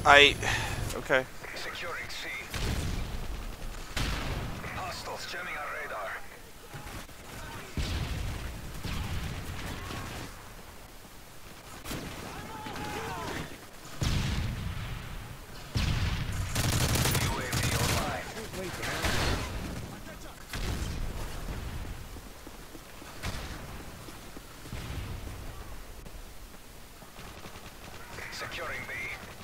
Okay. Securing C. Hostiles jamming our radar. UAV online. Securing B.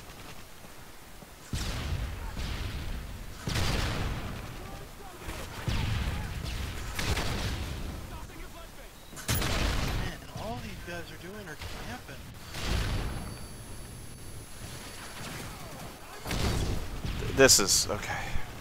Man, all these guys are doing are camping. This is okay.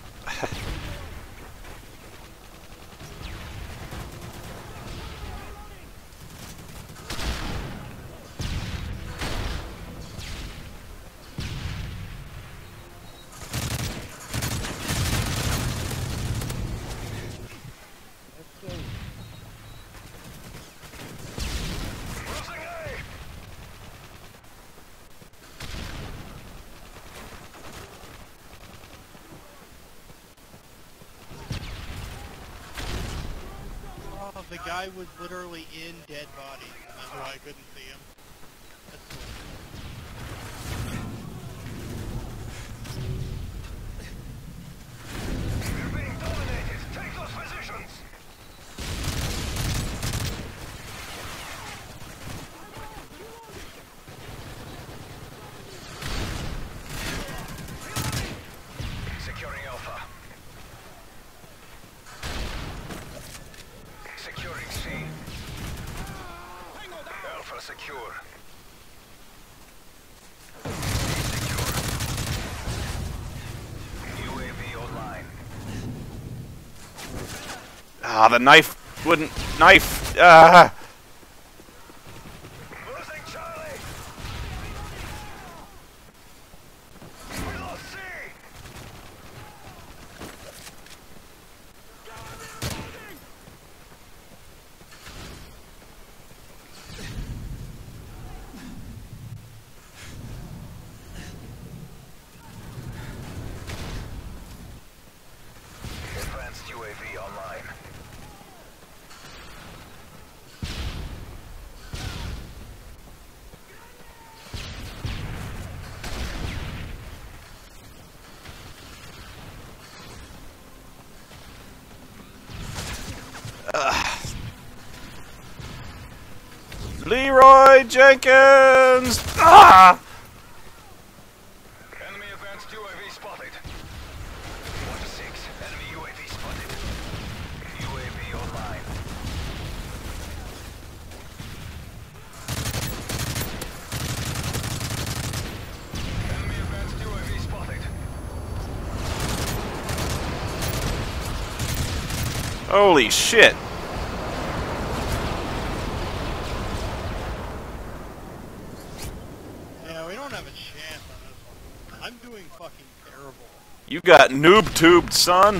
Losing A. Oh, the guy was literally in dead body. That's why I couldn't see him. That's cool. We're being dominated. Take those positions. Securing Alpha. Securing C. Alpha secure. Secure. UAV online. Ah, the knife wouldn't knife. Ah. Losing Charlie. We lost C. Advanced UAV online. Leroy Jenkins. Ah. Enemy advanced UAV spotted. 1 to 6. Enemy UAV spotted. UAV online. Enemy advanced UAV spotted. Holy shit. Yeah, we don't have a chance on this one. I'm doing fucking terrible. You got noob tubed, son.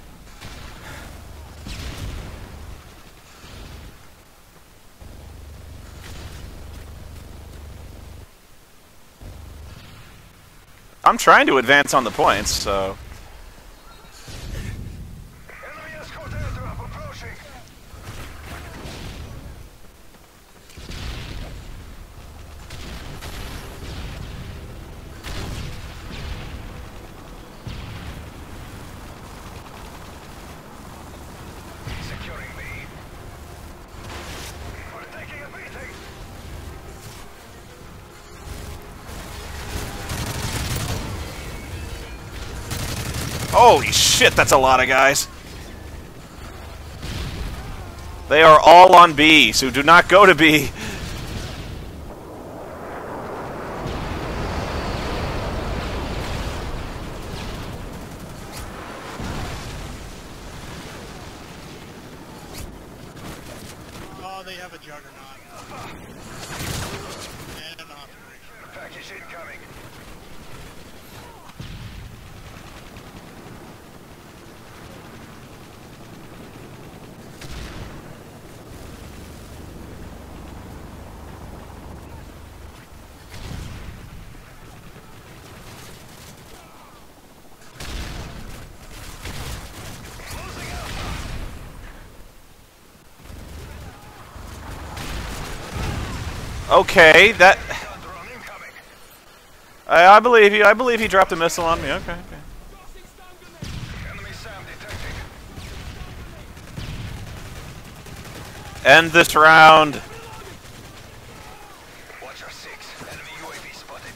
I'm trying to advance on the points, so. Enemy escort airdrop approaching. Securing B. We're taking a beating. Holy shit, that's a lot of guys. They are all on B, so do not go to B. Oh, they have a juggernaut. And an operation. Package incoming. Okay, that... I believe you. I believe he dropped a missile on me. Okay, okay. End this round. Watcher 6, enemy UAV spotted.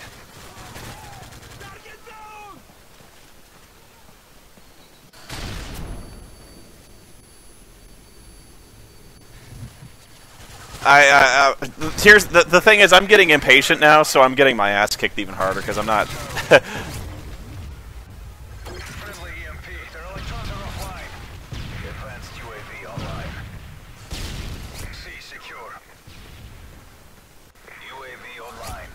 Here's the thing is, I'm getting impatient now, so I'm getting my ass kicked even harder because I'm not. Friendly EMP, their electrons are offline. Advanced UAV online. C secure. UAV online.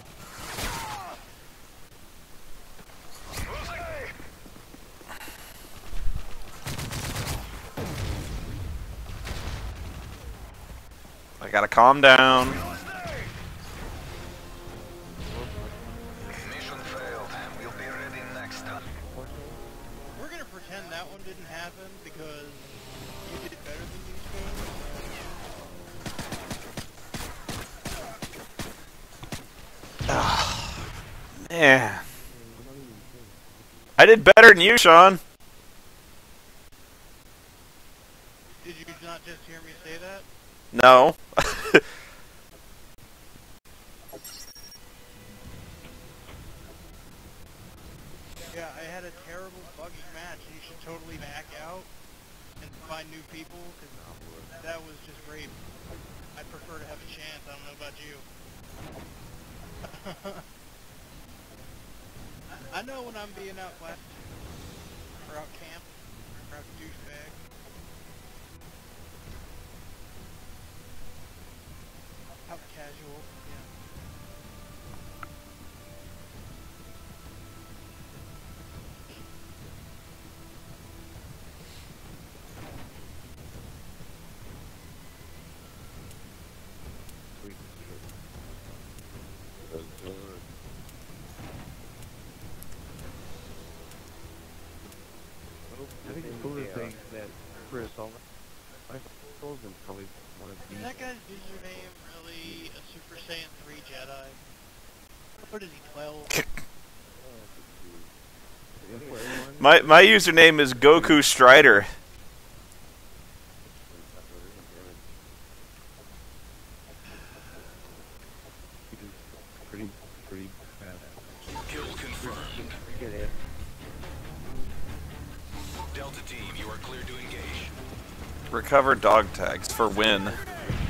I gotta calm down. Mission failed. We'll be ready next time. We're gonna pretend that one didn't happen because you did better than these guys. Man, I did better than you, Sean. Did you not just hear me say that? No. Yeah, I had a terrible buggy match, and you should totally back out and find new people, because that was just rape. I prefer to have a chance. I don't know about you. I know when I'm being out west, or out camp, or out douchebag. Out casual, yeah. I think it's cooler thing that Chris all I told him probably one of Is these. that guy's username really a Super Saiyan 3 Jedi? What is he, 12? My username is Goku Strider. Pretty fast. Kill confirmed. Get it. Delta team, you are clear to engage. Recover dog tags for win. Well,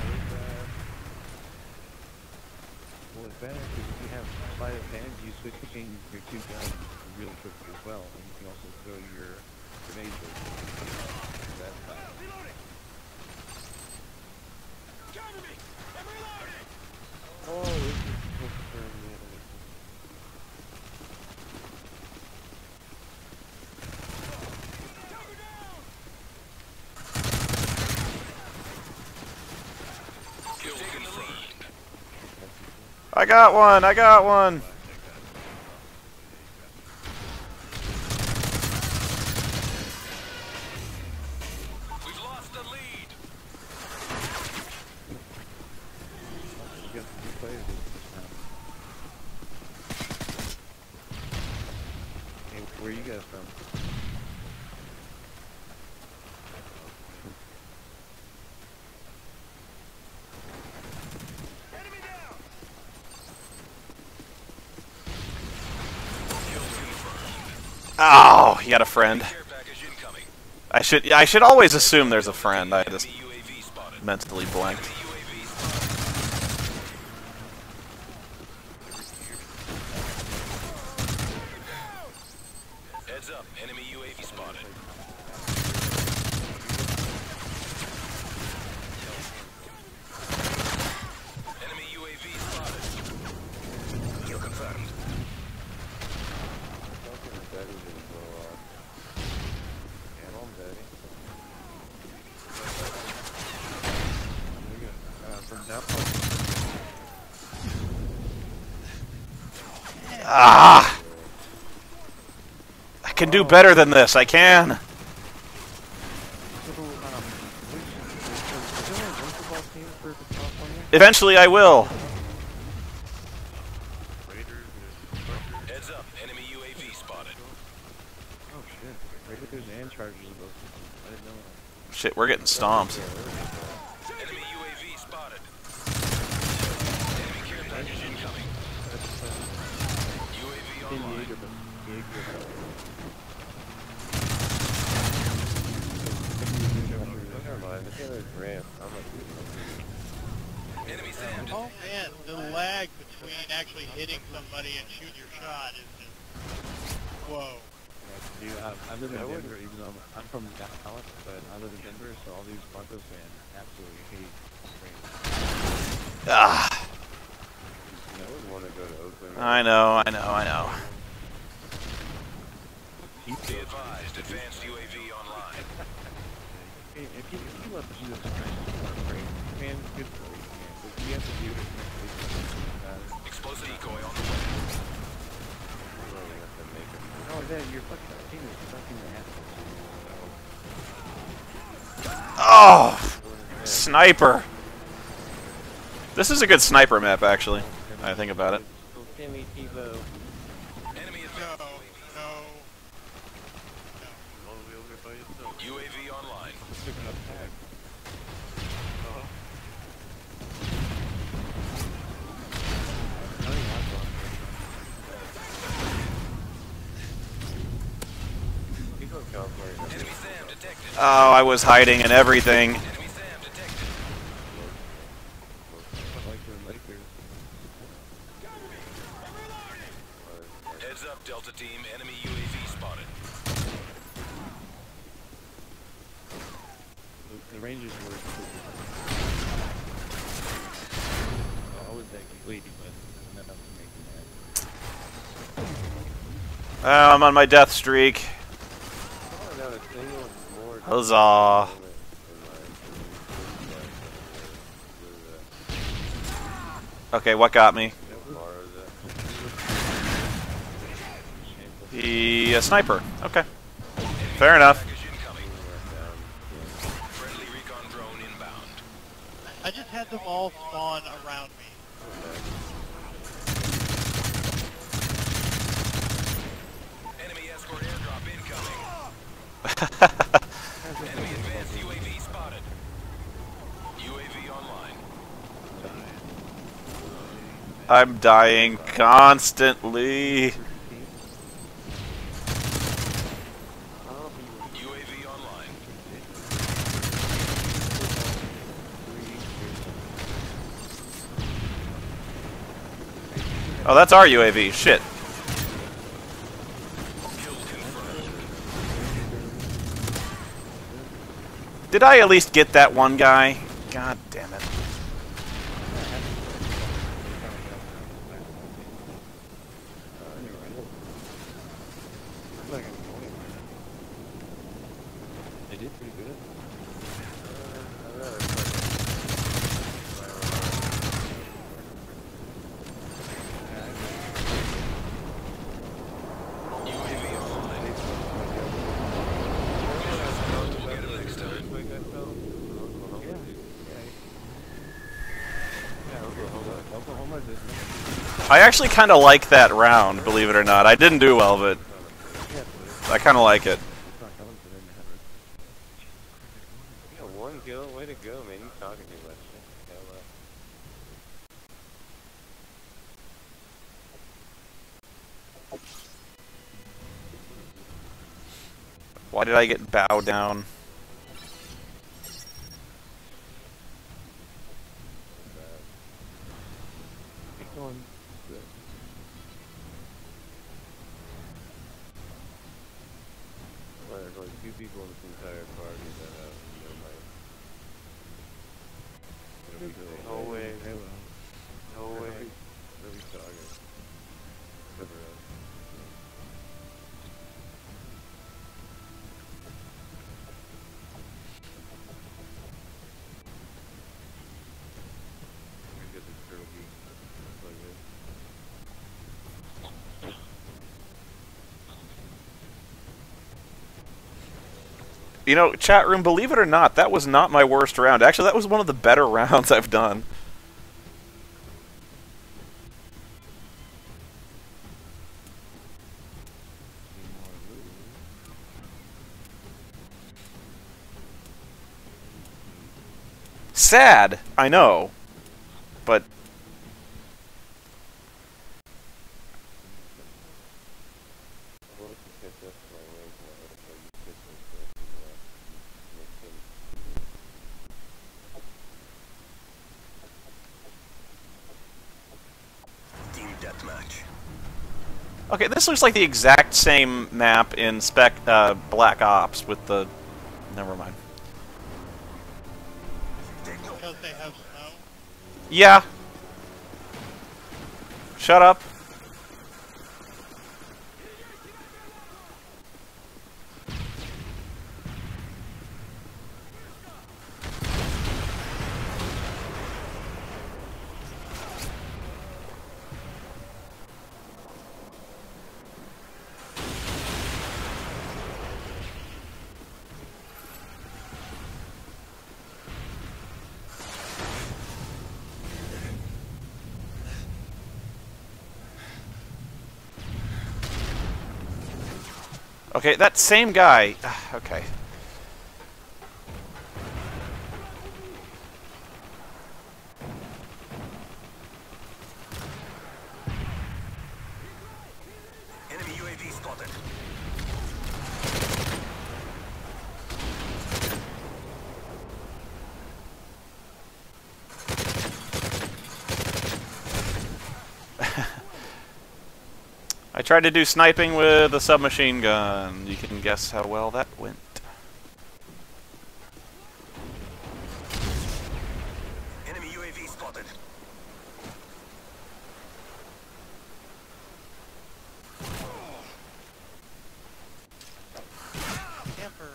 it's better because if you have sleight of hand, you switch between your two guns really quickly as well, and you can also throw your grenades with it. That's fine. Oh, this is Kill confirmed. I got one. I got one. We've lost the lead. you got some players this time. Hey, where are you guys from? Oh, he had a friend. Care package incoming. I should always assume there's a friend. I just Enemy UAV spotted. mentally blanked. Enemy UAV spotted. Heads up, enemy UAV spotted. Enemy UAV spotted. Kill confirmed. Ah! I can do better than this. I can. Eventually, I will. snipers and chargers above. I didn't know that. Shit, we're getting stomped. Enemy UAV spotted. Enemy care package incoming. UAV online. Never mind. I think there's ramp. I'm like, Enemy SAM Oh man, the lag between actually hitting somebody and shooting your shot is just... Whoa. Dude, I live in Denver, even though I'm from Dallas, but I live in Denver, so all these Broncos fans absolutely hate rain. Ah, I would want to go to Oakland. I know, I know, I know. Be advised, advanced UAV online. If you love Jesus Christ, great. Man, good for you, man. But you have to do it. Explosive decoy on the way. Oh, then your fucking team is fucking assholes. Oh, sniper. This is a good sniper map, actually. I think about it. Timmy Tebow. Enemy No, advanced no. UAV online. Enemy SAM detected. Oh, I was hiding and everything. Enemy SAM detected. Heads up, Delta Team. Enemy UAV spotted. The Rangers were. I was actually waiting, but not enough to make that. Oh, I'm on my death streak. Oh, no, it's more. Huzzah. Okay, what got me? The sniper. Okay. Fair enough. Package incoming. Friendly recon drone inbound. I just had them all spawn around me. Enemy escort airdrop incoming. Enemy advanced UAV spotted. UAV online. I'm dying constantly. UAV online. Oh, that's our UAV. Shit. Kill confirmed. Did I at least get that one guy? God damn it. They did pretty good. UAV online. We'll get him next time. Oklahoma did. I actually kind of like that round, believe it or not. I didn't do well, but I kind of like it. Yeah, one kill. Way to go, man. You talking too much. Why did I get bowed down? Keep going. Good. Well, there's only 2 people in this entire party that have no mic. No way. No way. Really talking. Cover up. Get this turtle beak. Plug in. You know, chat room, believe it or not, that was not my worst round. Actually, that was one of the better rounds I've done. sad, I know, but What if you catch up to my range now? So you pick this up and make him. Team deathmatch. okay, this looks like the exact same map in Black Ops with the... Never mind. Because they have snow. Yeah. Shut up. Okay, that same guy... Okay. Enemy UAV spotted. I tried to do sniping with a submachine gun. You can guess how well that went. Enemy UAV spotted. Camper.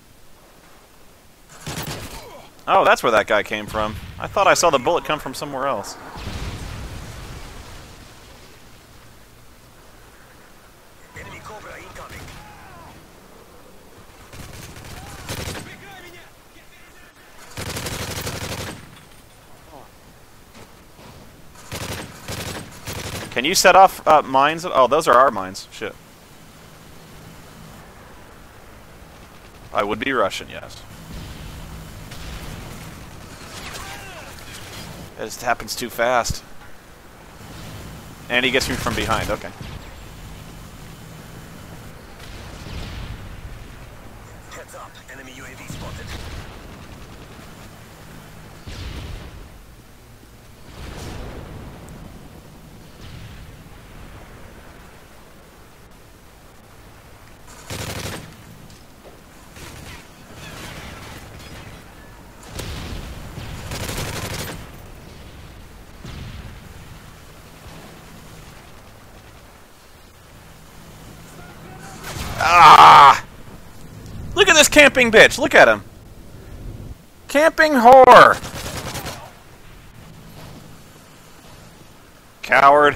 Oh, that's where that guy came from. I thought I saw the bullet come from somewhere else. Enemy Cobra incoming. Can you set off mines? Oh, those are our mines. Shit. I would be Russian, yes. It just happens too fast. And he gets me from behind, okay. Heads up. Enemy UAV spotted. Ah! Look at this camping bitch. Look at him. Camping whore. Coward.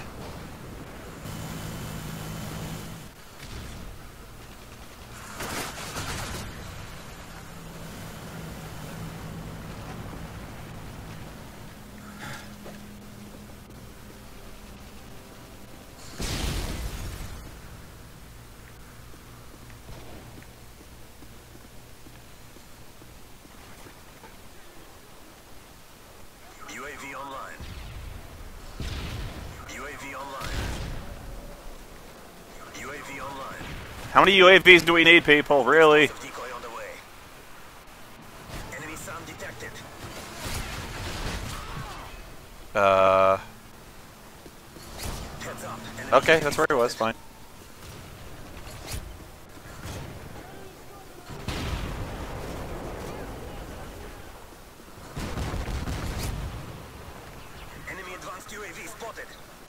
UAV online. UAV online. UAV online. How many UAVs do we need, people? Really? Decoy on the way. Enemy sound detected. Heads up. Enemy Okay, UAV that's where he was. spotted. Fine. Enemy advanced UAV spotted.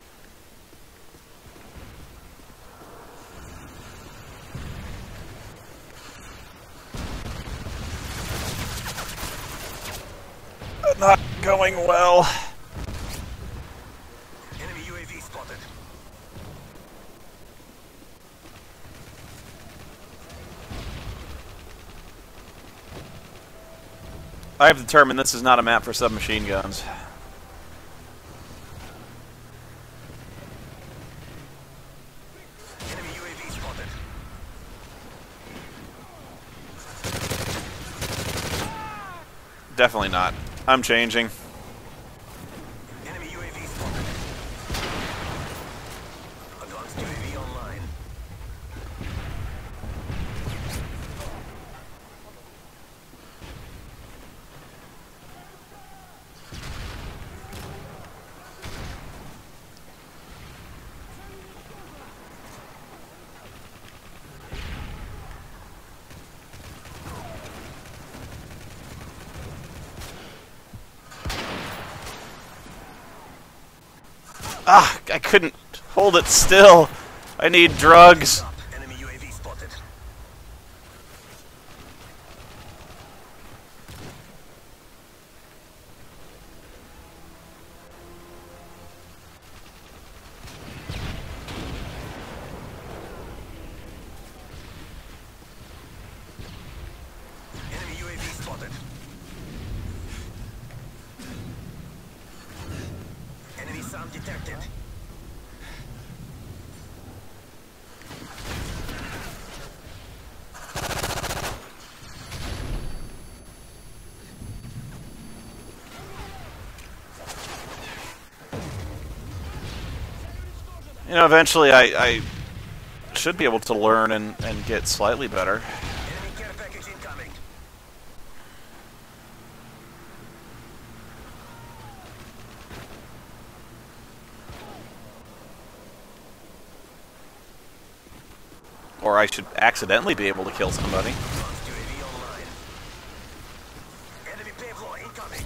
Not going well. Enemy UAV spotted. I have determined this is not a map for submachine guns. Enemy UAV spotted. Definitely not. I'm changing. Enemy UAV spotted. Advanced UAV online. Ah, I couldn't hold it still. I need drugs. Enemy UAV spotted. Enemy UAV spotted. Enemy sound detected. You know, eventually I should be able to learn and get slightly better. Enemy care package incoming. Or I should accidentally be able to kill somebody. Advanced UAV online. Enemy payload incoming.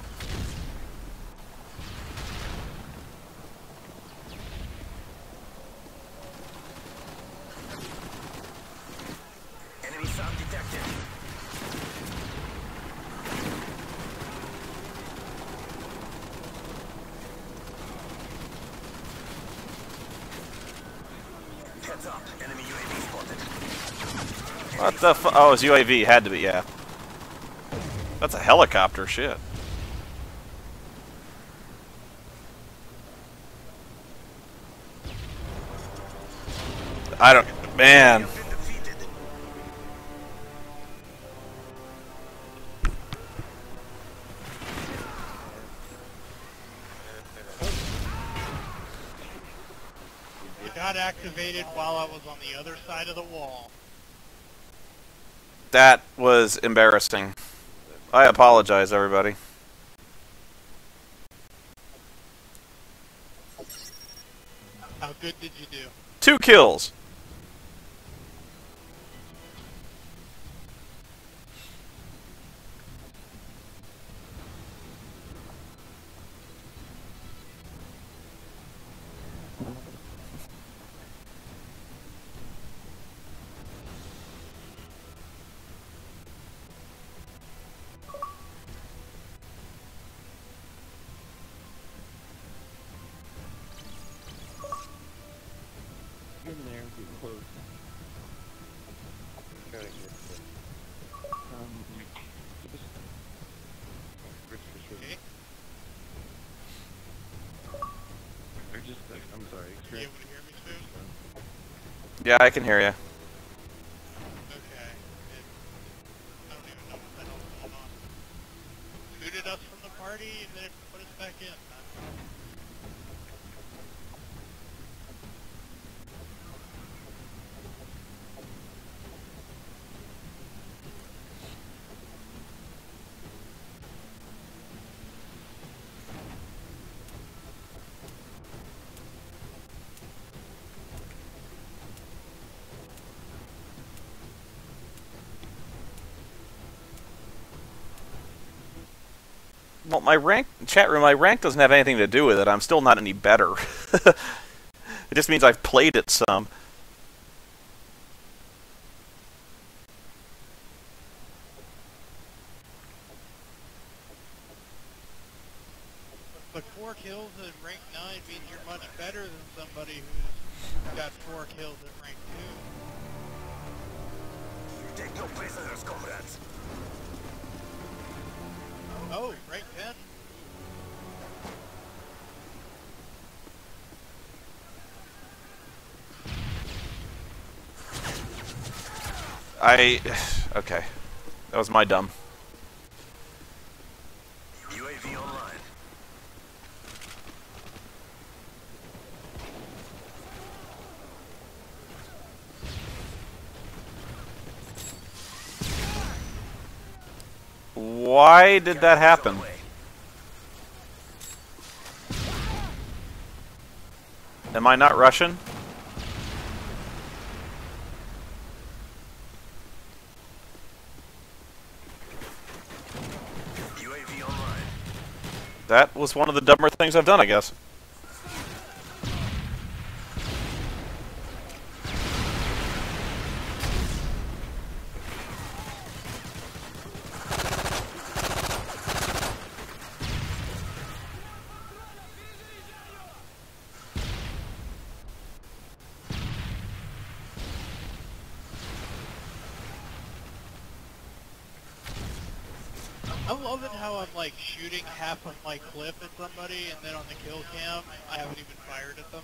Enemy sound detected. Heads up. Enemy UAV spotted. What the fu- Oh, it's UAV. Had to be, yeah. That's a helicopter, shit. I don't... Man. Been defeated. It got activated while I was on the other side of the wall. That was embarrassing. I apologize, everybody. How good did you do? 2 kills. Getting there, getting close. Trying to get the Just... Okay. Or just, I'm sorry, Are you experience. able to hear me, Spoon? Yeah, I can hear you. Okay. I don't even know what the hell's going on. Booted us from the party and then it put us back in. Well, my rank... Chat room, my rank doesn't have anything to do with it. I'm still not any better. It just means I've played it some. But 4 kills at rank 9 means you're much better than somebody who's got 4 kills at rank Take no prisoners, comrades. 2. Oh, rank 10. Okay. That was my dumb. UAV Why did that happen? Am I not Russian? UAV online. That was one of the dumber things I've done, I guess. I love it how I'm like shooting half of my clip at somebody, and then on the kill cam, I haven't even fired at them.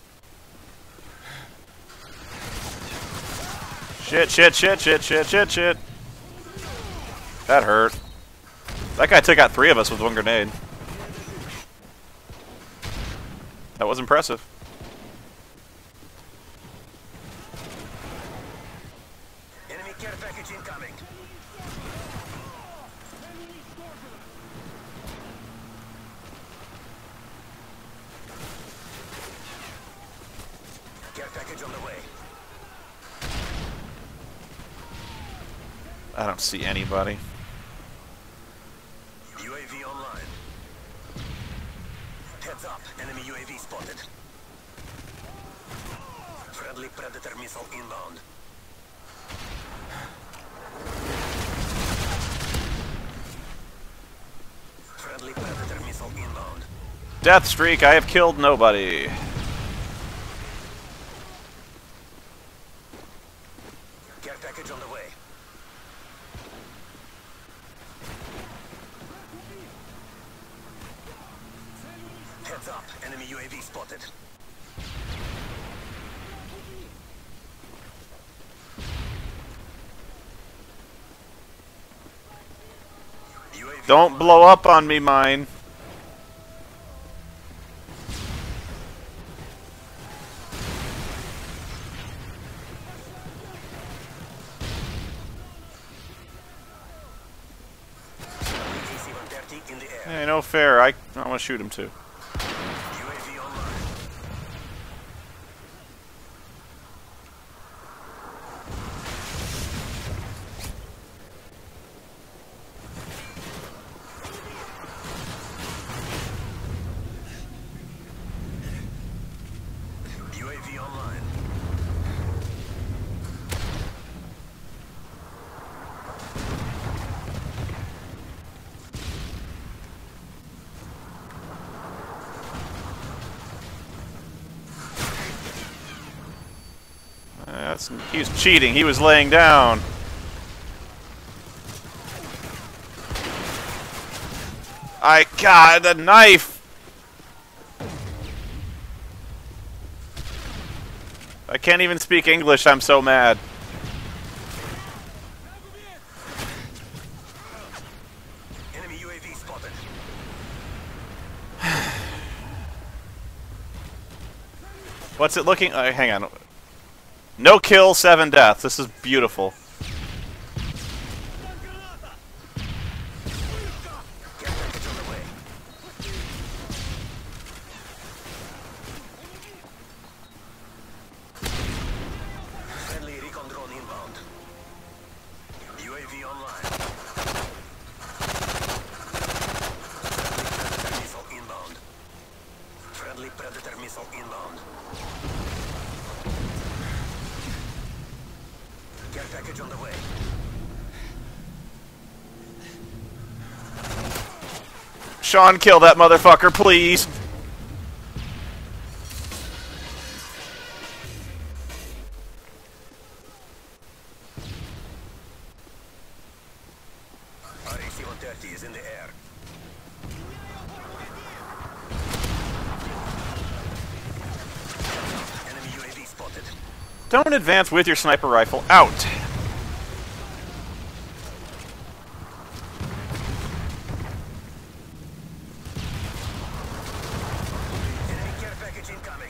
Shit, shit, shit, shit, shit, shit, shit. That hurt. That guy took out 3 of us with 1 grenade. That was impressive. Enemy care package incoming. Care package on the way. I don't see anybody. UAV online. Heads up, enemy UAV spotted. Friendly Predator missile inbound. Friendly Predator missile inbound. Death streak, I have killed nobody. Care package on the way. Heads up, enemy UAV spotted. UAV Don't blow up on me, mine. AC-130 in the air. Hey, no fair. I want to shoot him too. UAV online. UAV online. He was cheating. He was laying down. God, the knife! I can't even speak English. I'm so mad. Enemy UAV spotted. What's it looking like? Hang on. No kill, 7 deaths. This is beautiful. Care package on the way. Friendly recon drone inbound. UAV online. Friendly Predator missile inbound. Care package on the way. Sean, kill that motherfucker, please. AC-130 is in the air. Enemy UAV spotted. Don't advance with your sniper rifle. Out. Enemy care package incoming.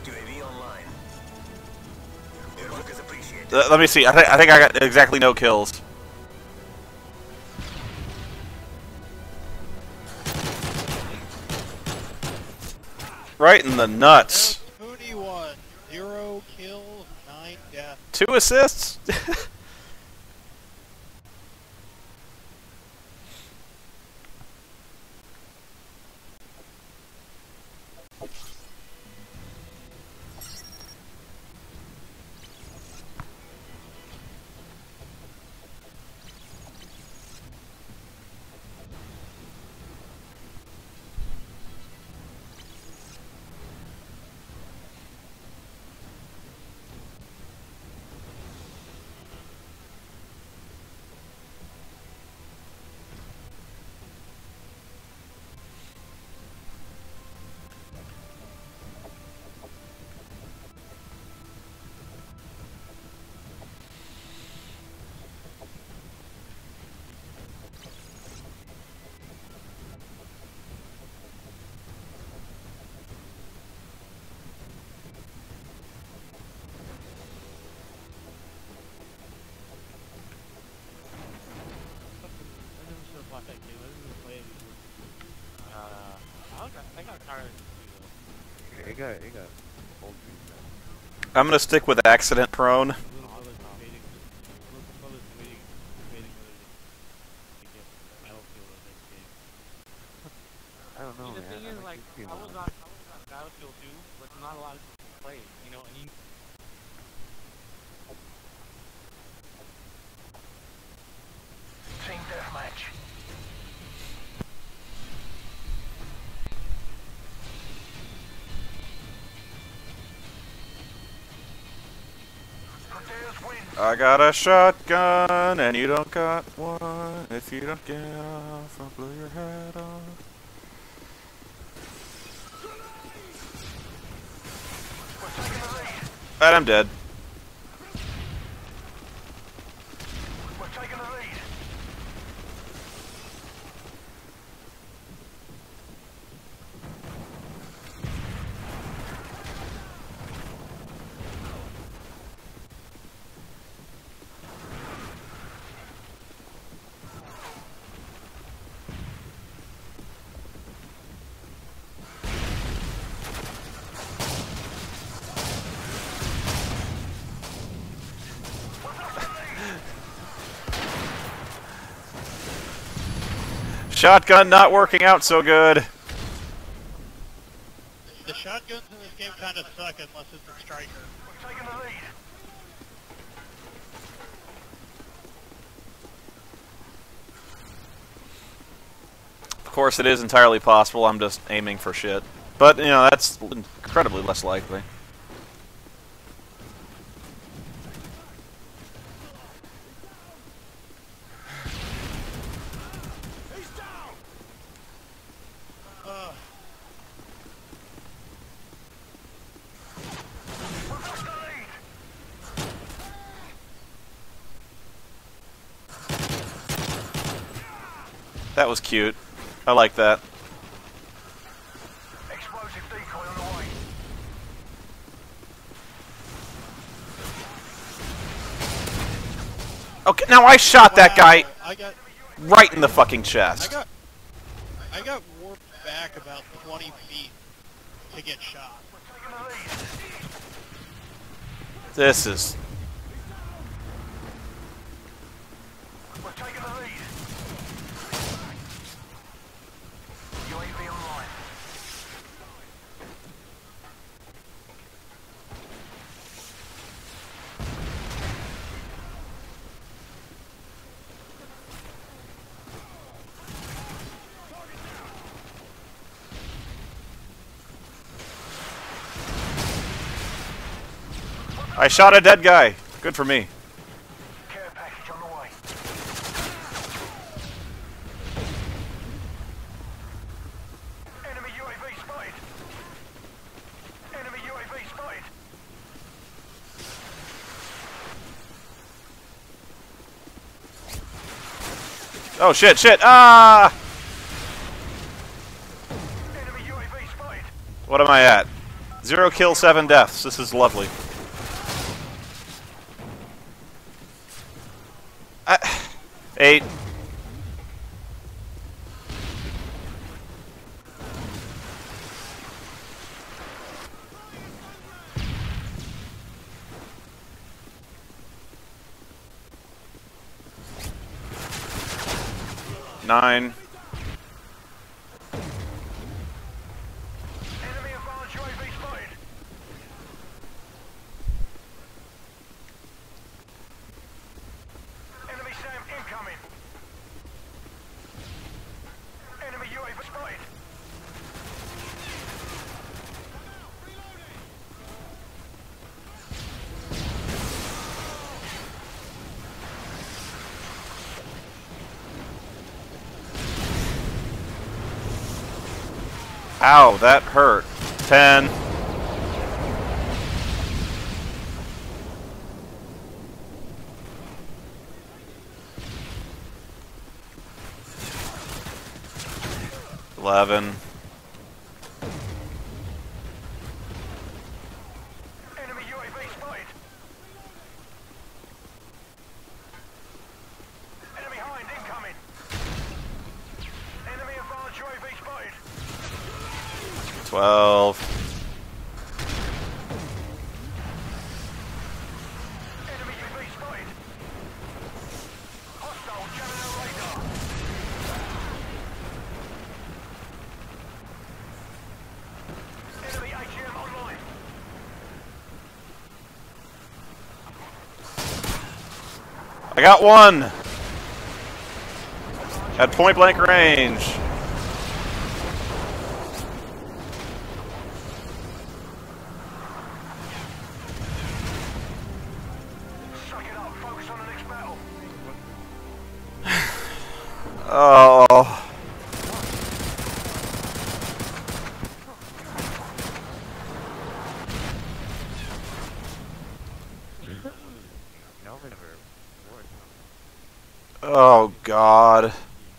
Advanced UAV online. Your work is appreciated. Let me see. I think I got exactly no kills. Right in the nuts. Spoony won. 0 kills, 9 deaths. 2 assists? It got old. I'm gonna stick with accident prone. I don't know, The man. thing is, like, I was on Battlefield 2, but not a lot of people play, you know, and Team deathmatch. I got a shotgun and you don't got one. If you don't get off, I'll blow your head off. And I'm dead. We're taking the lead. Shotgun not working out so good. The shotguns in this game kind of suck unless it's a striker. We're taking the lead. Of course, it is entirely possible. I'm just aiming for shit. But, you know, that's incredibly less likely. That was cute. I like that. Explosive decoy on the way. Okay, now I shot that guy I got right in the fucking chest. I got warped back about 20 feet to get shot. We're taking the lead. This is... We're taking the lead. UAV online. I shot a dead guy. Good for me. Care package on the way. Enemy UAV spotted. Enemy UAV spotted. Oh shit, shit! Ah! Enemy UAV spotted. What am I at? 0 kills, 7 deaths. This is lovely. Eight. Nine. Enemy advanced UAV spotted. Enemy SAM incoming. Enemy UAV spotted. Ow, that hurt. 10. Eleven. Enemy UAV spotted. Enemy hind incoming. Enemy advanced UAV spotted. 12. Enemy UAV spotted. Hostile jamming our radar. Enemy AGM online. I got one! At point blank range. Suck it up, focus on the next battle. Oh. No, never. Oh, God.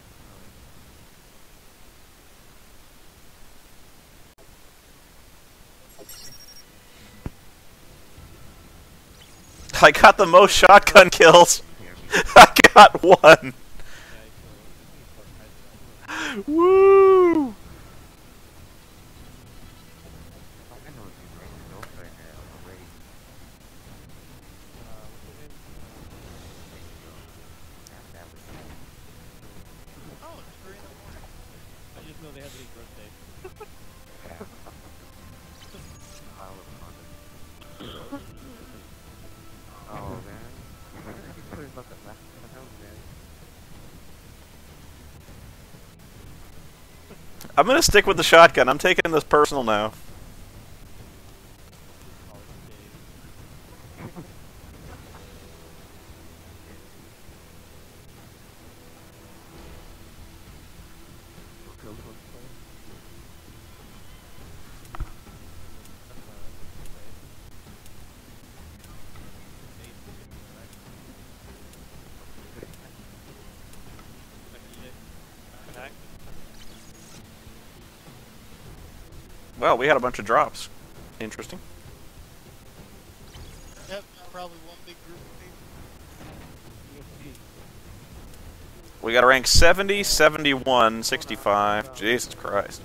I got the most shotgun kills. I got one. Woo! I know if you make it over right now already. That was Oh, it's 3 in the morning. I just know they have his birthday. pile of condoms. Oh man. You put him up at last time, man. I'm gonna stick with the shotgun. I'm taking this personal now. Well, we had a bunch of drops. Interesting. Yep, probably one big group of people. We got a rank 70, 71, 65. Jesus Christ.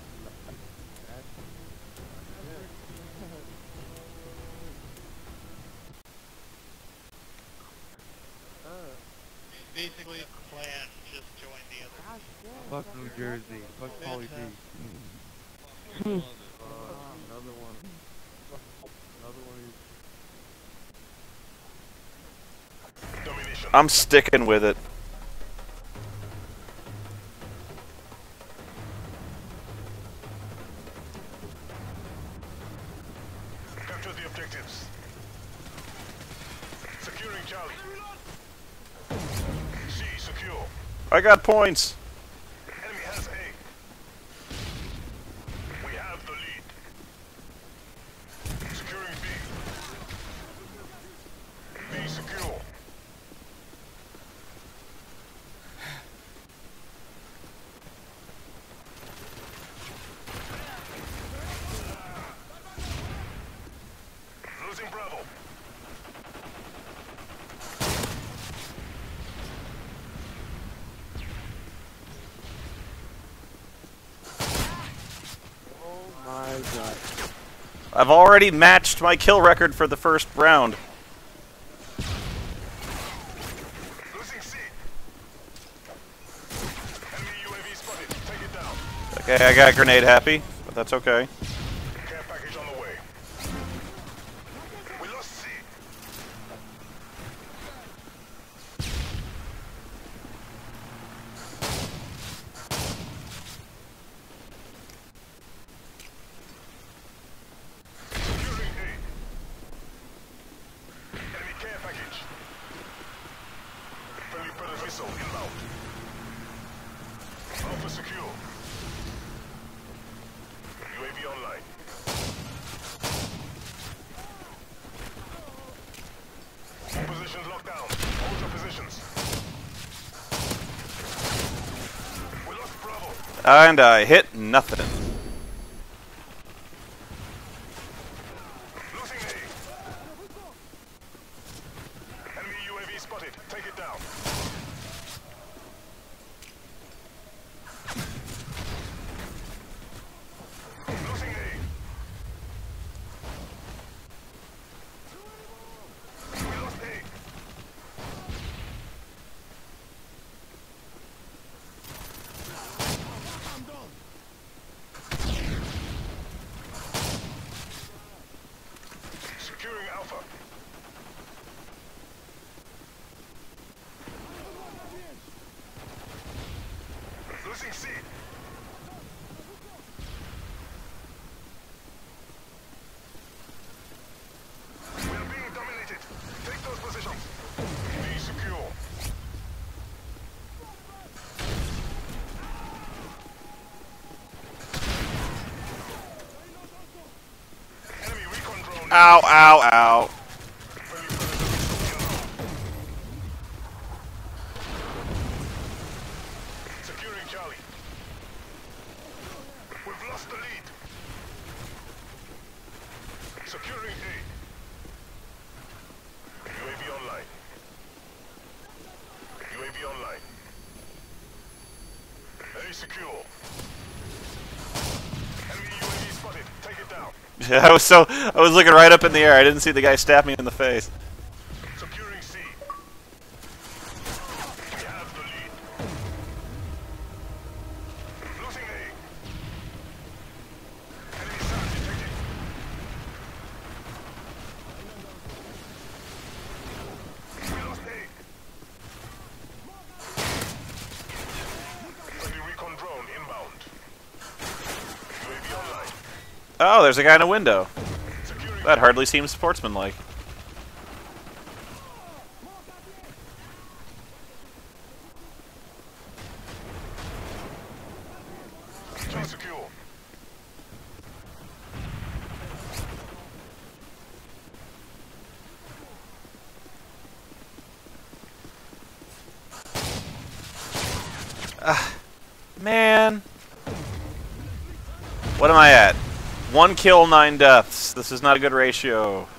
Basically, the clan just joined the other. Fuck New Jersey. Fuck Pauly D. Another one. Another one. Domination. I'm sticking with it. Capture the objectives. Securing Charlie. C secure. I got points. Enemy has A. We have the lead. Securing B. B secure. not. I've already matched my kill record for the first round. Losing C. Enemy UAV spotted. Take it down. Okay, I got grenade happy, but that's okay. Care package on the way. We lost C. Securing A. Enemy care package. Friendly Predator missile inbound. Alpha secure. UAV online. All positions locked down. Hold your positions. We lost Bravo. And I hit nothing. Losing A. Enemy UAV spotted. Take it down. Losing A. We lost A. Securing Alpha. Losing C. We are being dominated. Take those positions. Be secure. Enemy recon drone. Ow, ow, ow. Friendly Predator missile inbound. Securing Charlie. We've lost the lead. Securing A. UAV online. UAV online. A secure. Enemy UAV spotted. Take it down. I was looking right up in the air. I didn't see the guy stab me in the face. Securing C. We have the lead. Losing A. Enemy SAM detected. We lost A. Friendly recon drone inbound. UAV online. Oh, there's a guy in a window. Securing That hardly seems sportsmanlike. Stay secure. Man. What am I at? 1 kill, 9 deaths. This is not a good ratio.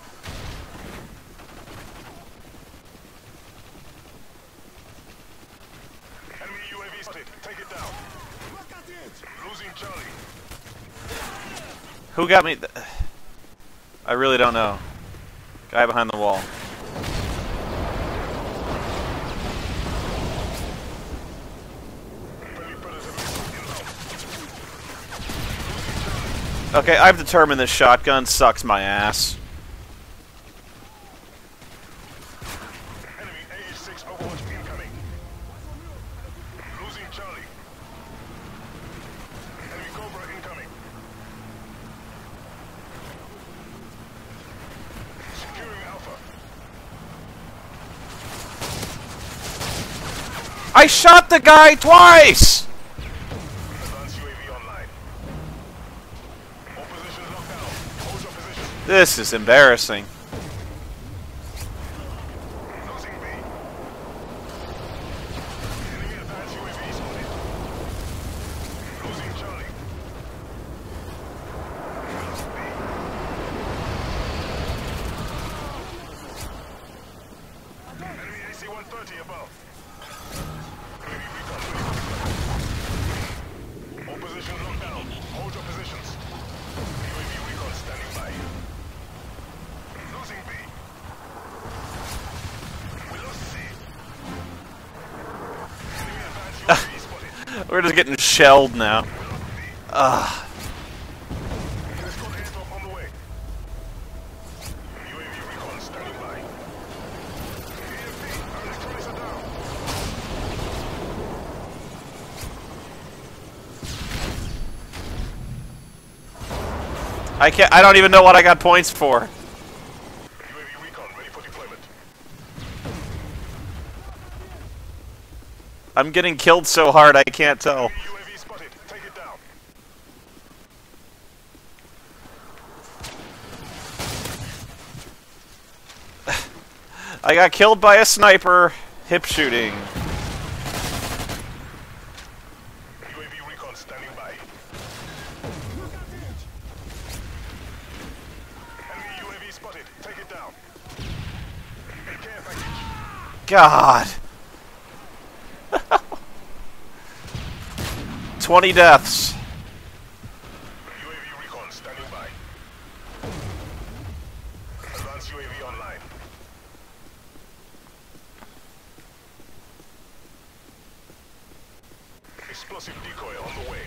Enemy UAV spotted. Take it down. Losing Charlie. Who got me? I really don't know. Guy behind the wall. Friendly Predator missile inbound. Okay, I've determined this shotgun sucks my ass. Enemy AH-6 Overwatch incoming. Losing Charlie. Enemy Cobra incoming. Securing Alpha. I shot the guy twice! Advanced UAV online. All positions locked down. Hold your position. This is embarrassing. Losing B. Enemy advanced UAV spotted. Losing Charlie. Lost B. Enemy AC-130 above. UAV recon. All positions locked down. Hold your positions. UAV We're just getting shelled now. Ugh. Escort airdrop on the way. UAV recon standing by. EMP, our electronics are down. I don't even know what I got points for. UAV recon ready for deployment. I'm getting killed so hard I can't tell. UAV spotted. Take it down. I got killed by a sniper. Hip shooting. UAV recon standing by. Enemy UAV spotted. Take it down. Care package. God. 20 deaths. UAV recon standing by. Advanced UAV online. Explosive decoy on the way.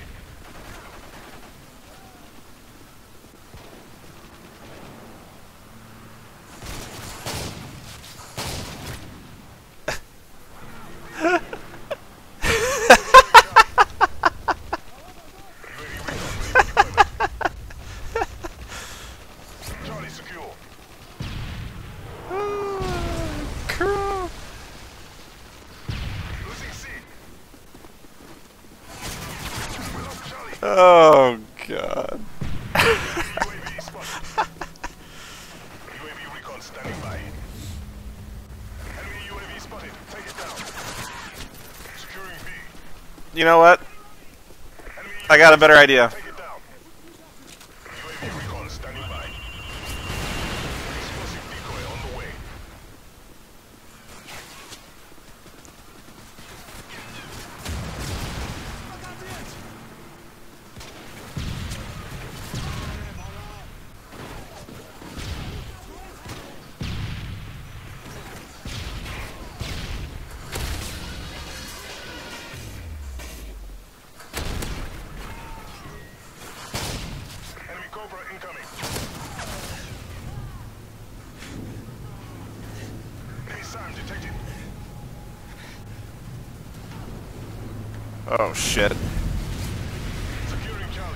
Charlie secure. Losing C. We lost Charlie. Oh God. UAV spotted. UAV recon standing by. Enemy UAV spotted. Take it down. Securing B. You know what? Enemy I got a better idea. Take it down. UAV recon standing by. Explosive decoy on the way. Enemy Cobra incoming. Enemy SAM detected. Oh shit. Securing Charlie.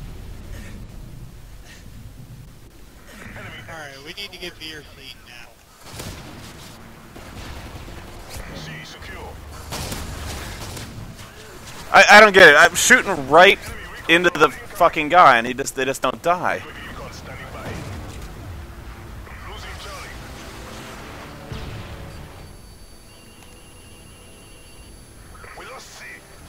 Enemy Alright, we need to get beer clean now. C secure. I don't get it. I'm shooting right into the fucking guy and they just don't die. UAV recon standing by. Losing Charlie. We lost C.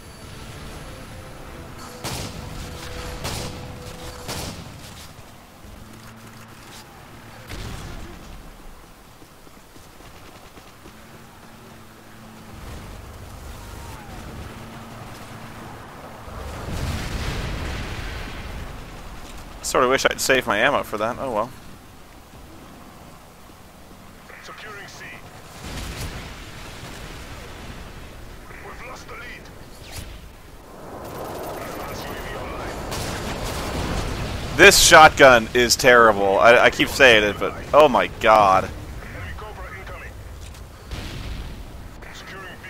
Sort of wish I'd saved my ammo for that. Oh well. Securing C. We've lost the lead. Advanced UAV online. This shotgun is terrible. I keep saying it, but oh my God. Enemy Cobra incoming. Securing B.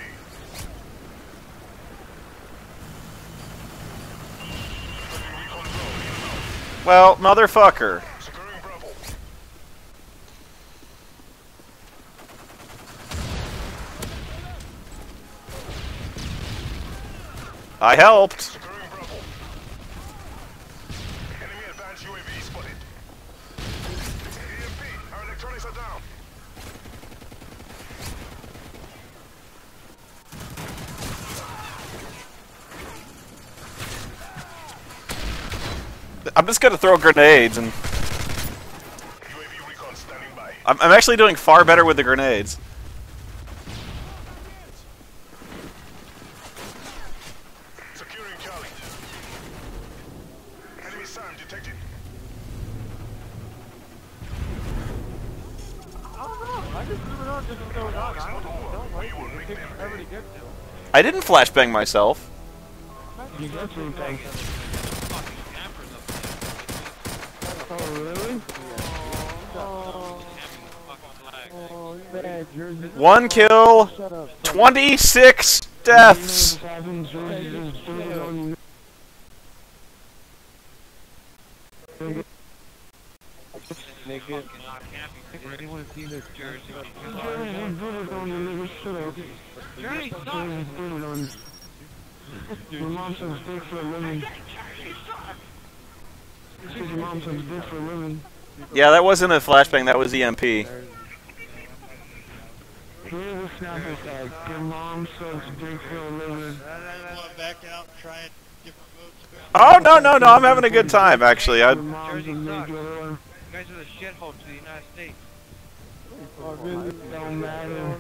Enemy recon drone inbound. Well, motherfucker. Securing Bravo. I helped. Securing Bravo. Enemy advanced UAV spotted. EMP, our electronics are down. I'm just gonna throw grenades and UAV recon standing by. I'm actually doing far better with the grenades. Securing Charlie. Enemy SAM detected. I don't know. I just moving on just what's going on. I don't like it. It takes forever to get to. I didn't flashbang myself. You got to take it. Fucking campers up there. Oh, really? Oh, bad, Jersey. 1 kill, 26 deaths. Nigga. Anyone seen this Jersey? Journey sucks! Your mom says dick for a living. She says your mom says dick for a living. Yeah, that wasn't a flashbang, that was EMP. Here's a snapper tag. Your mom says dick for a living. Want to back out and try it different votes? Oh, no, I'm having a good time, actually. Your mom's a big girl. You guys are the shithole to the United States. Oh, really? Don't matter.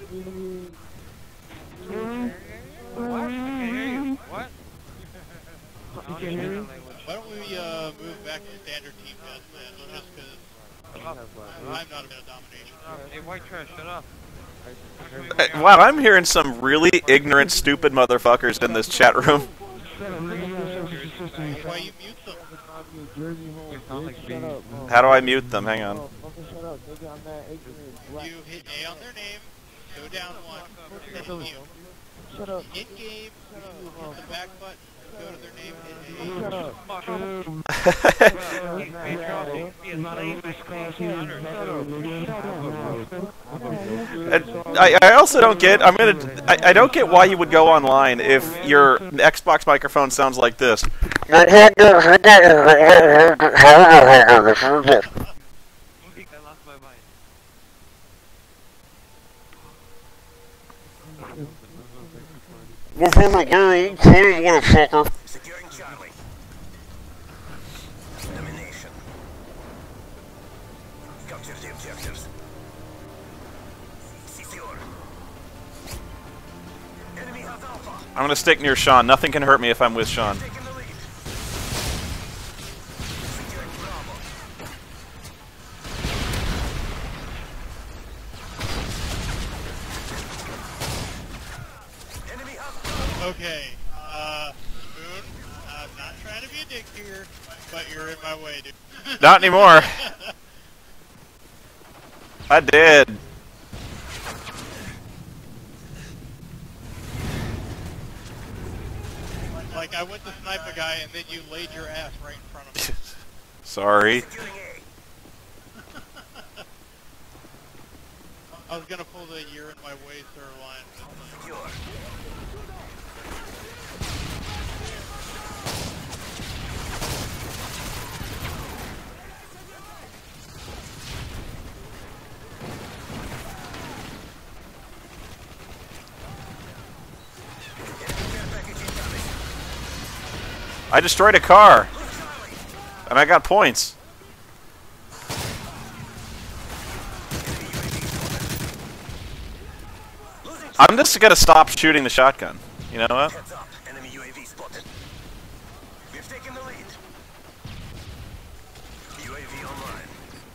What? I can't hear you. What? You can hear me? Why don't we move back to standard team deathmatch just because I'm not a bit of domination. Hey, white trash, shut up. Wow, I'm hearing some really ignorant, stupid motherfuckers in this chat room. Why you mute them? How do I mute them? Hang on. You hit A on their name, go down one, then mute. Shut up. In game, you hit the back button, go to their name, hit A. Shut up. Fuck. I also don't get. I don't get why you would go online if your Xbox microphone sounds like this. I lost my mind. Securing Charlie. Domination. Capture the objectives. Secure. Enemy has Alpha. I'm gonna stick near Sean. Nothing can hurt me if I'm with Sean. Taking the lead. Securing Bravo. Enemy has Okay, Spoon, I'm not trying to be a dick here, but you're in my way, dude. Not anymore. I did. Like, I went to snipe a guy and then you laid your ass right in front of me. Sorry. securing A. I was gonna pull the "you're in my way, sir" line. Secure. I destroyed a car, and I got points. I'm just gonna stop shooting the shotgun. You know what? Heads up. Enemy UAV spotted. We've taken the lead. UAV online.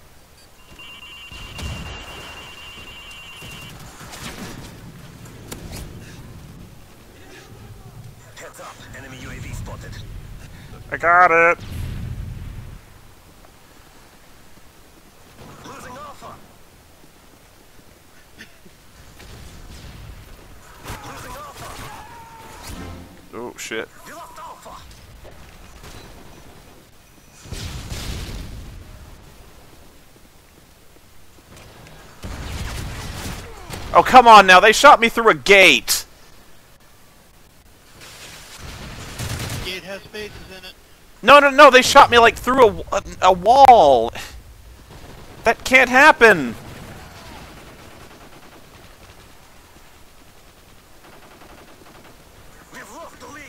Heads up. Enemy UAV spotted. I got it. Losing Alpha. Losing Alpha. Oh shit. You lost Alpha. Oh come on now! They shot me through a gate. Gate has spaces in it. No! They shot me like through a wall. That can't happen. We've lost the lead.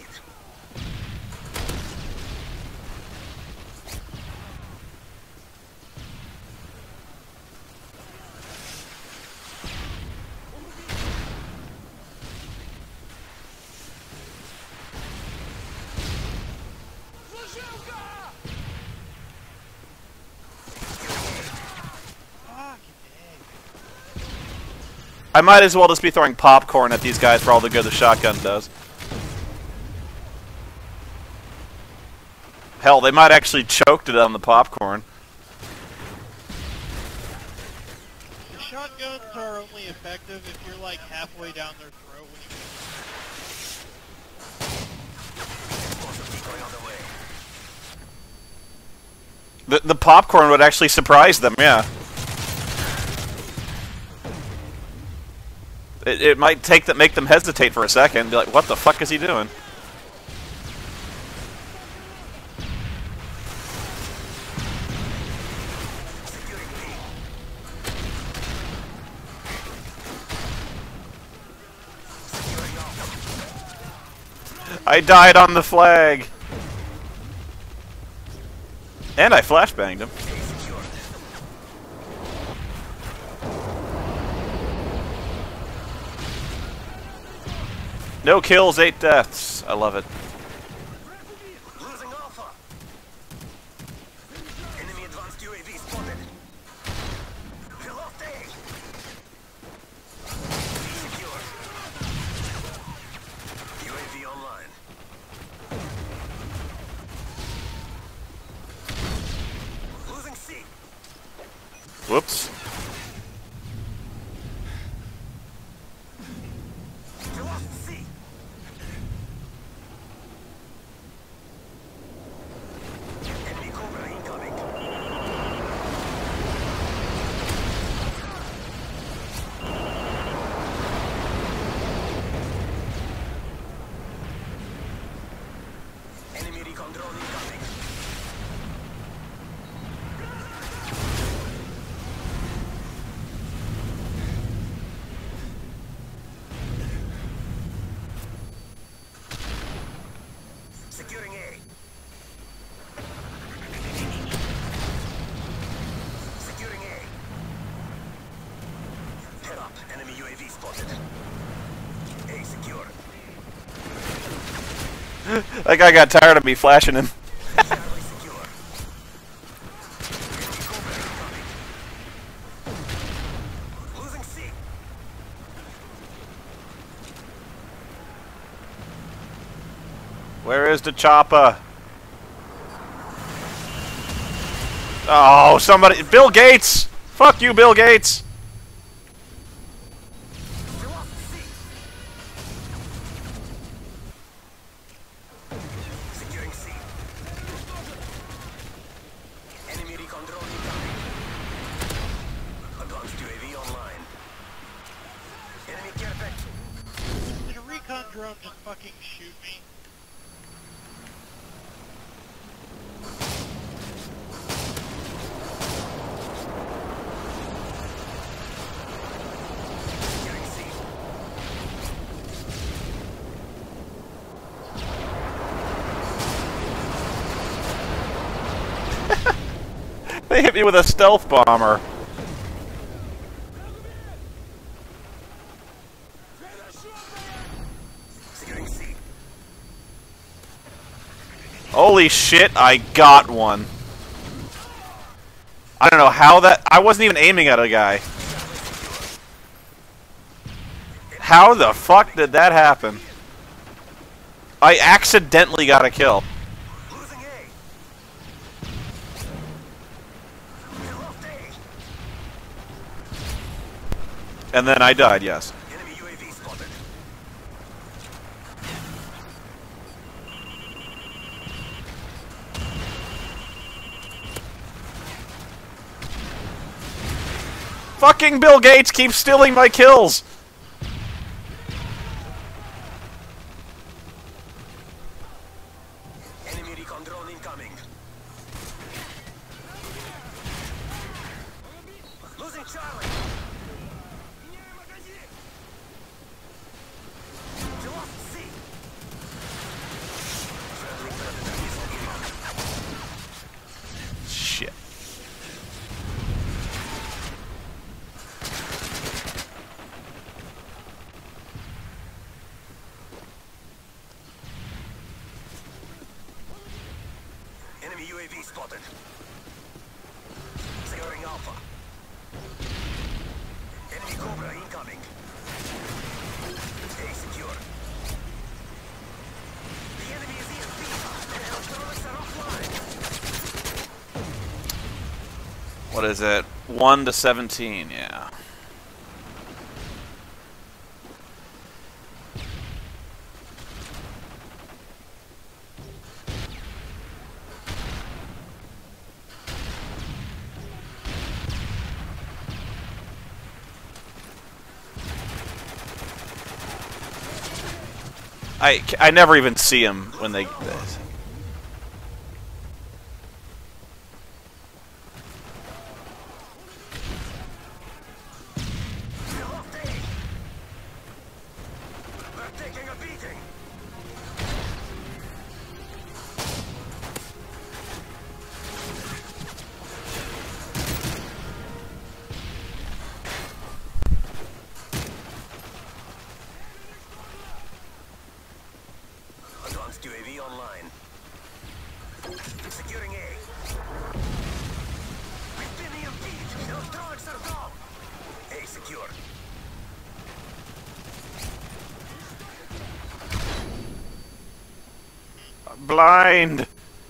I might as well just be throwing popcorn at these guys for all the good the shotgun does. Hell, they might actually choked it on the popcorn. The shotguns are only effective if you're like halfway down their throat when you The popcorn would actually surprise them, yeah. It might make them hesitate for a second and be like, what the fuck is he doing? I died on the flag! And I flashbanged him. No kills, 8 deaths. I love it. Losing Alpha. Enemy advanced UAV spotted. We lost A. B secure. UAV online. Losing C. Whoops. We lost C. Enemy Cobra incoming. Enemy recon drone incoming. Securing A. Securing A. Head up. Enemy UAV spotted. A secure. That guy got tired of me flashing him. Charlie secure. Enemy Cobra incoming. Losing C. Where is the chopper? Oh, somebody... Bill Gates! Fuck you, Bill Gates! We lost C. Securing C. Enemy recon drone incoming. Advanced UAV online. Enemy care package. Did a recon drone just fucking shoot me? Securing C. They hit me with a stealth bomber. Securing C. Holy shit, I got one. I don't know how that... I wasn't even aiming at a guy. How the fuck did that happen? I accidentally got a kill. Losing A. We lost A. And then I died, yes. Enemy UAV spotted. Fucking Bill Gates keeps stealing my kills! Enemy recon drone incoming. Losing Charlie. We lost C. Friendly predator missile inbound. Shit. Enemy UAV spotted. Securing Alpha. What is it? 1 to 17, yeah. I never even see them when they... UAV online. Securing A. We've been EMP'd. Electronics are down. A secure. Blind!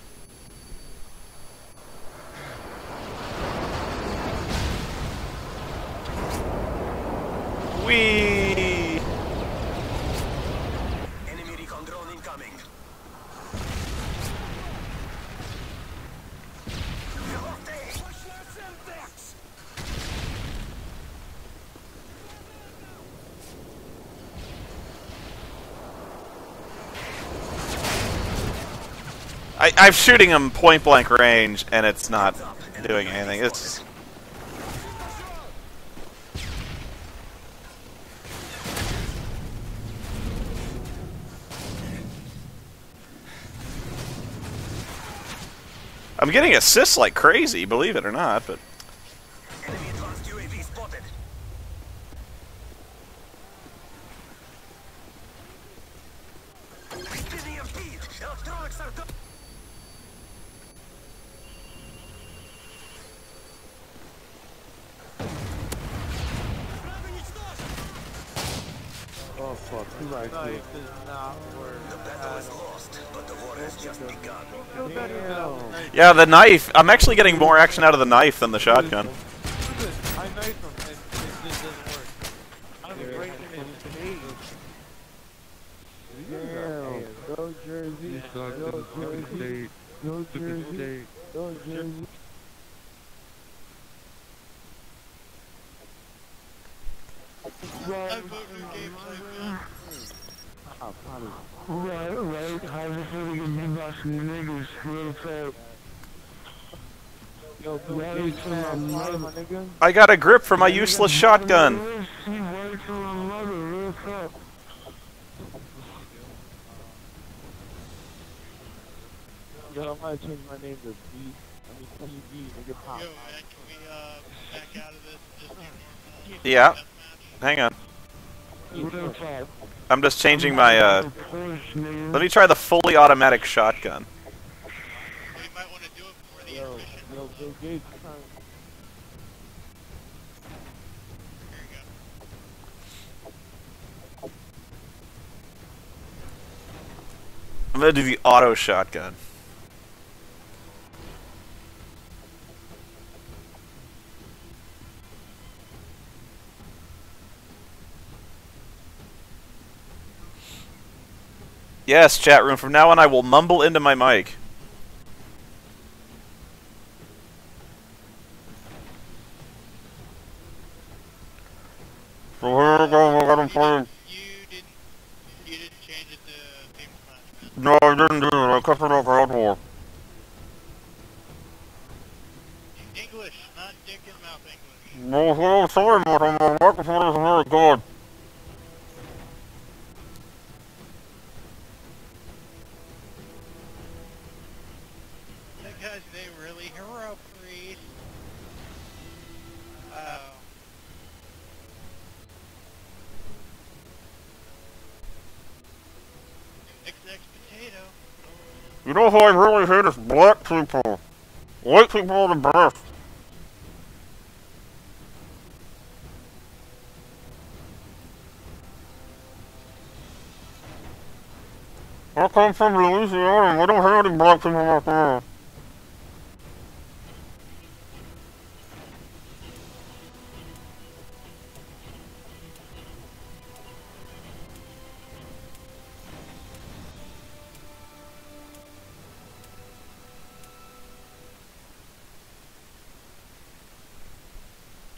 Whee! Enemy recon drone incoming. I'm shooting him point blank range, and it's not doing anything. It's I'm getting assists like crazy, believe it or not, but Enemy advanced UAV spotted. We've been EMP'd. Electronics are down. Oh fuck, who I No, killed? it does not work. The battle is lost, but the war has just begun. Damn. yeah, the knife. I'm actually getting more action out of the knife than the shotgun. I knife him and it just doesn't work. I don't even break him in. Damn. Go Jersey. Go Jersey. Go Jersey. Go Jersey. I vote new gameplay, man. Right. I was really gonna be watching the niggas real fast. Yo, Bill Gates, my nigga. I got a grip for my useless shotgun. He worked for my mother real fast. Yo, I might change my name to B. I mean, B, nigga pop. Yo, man, can we back out of this and just do normal Yeah. deathmatch? Hang on. Real fast. I'm just changing my, let me try the fully automatic shotgun. We might want to do it before the Yo, intermission. yo, Bill Gates, trying. Here you go. I'm gonna do the auto shotgun. Yes, chat room. From now on, I will mumble into my mic. So here we go. We got him playing. You didn't change it to table match, man. No, I didn't do it. I kept it over Outwar. English, not dick and mouth English. No, sorry, but my microphone isn't very good. That guy's name really hero priest. XX potato. You know who I really hate is black people. White people are the best. I come from Louisiana and we don't have any black people out there.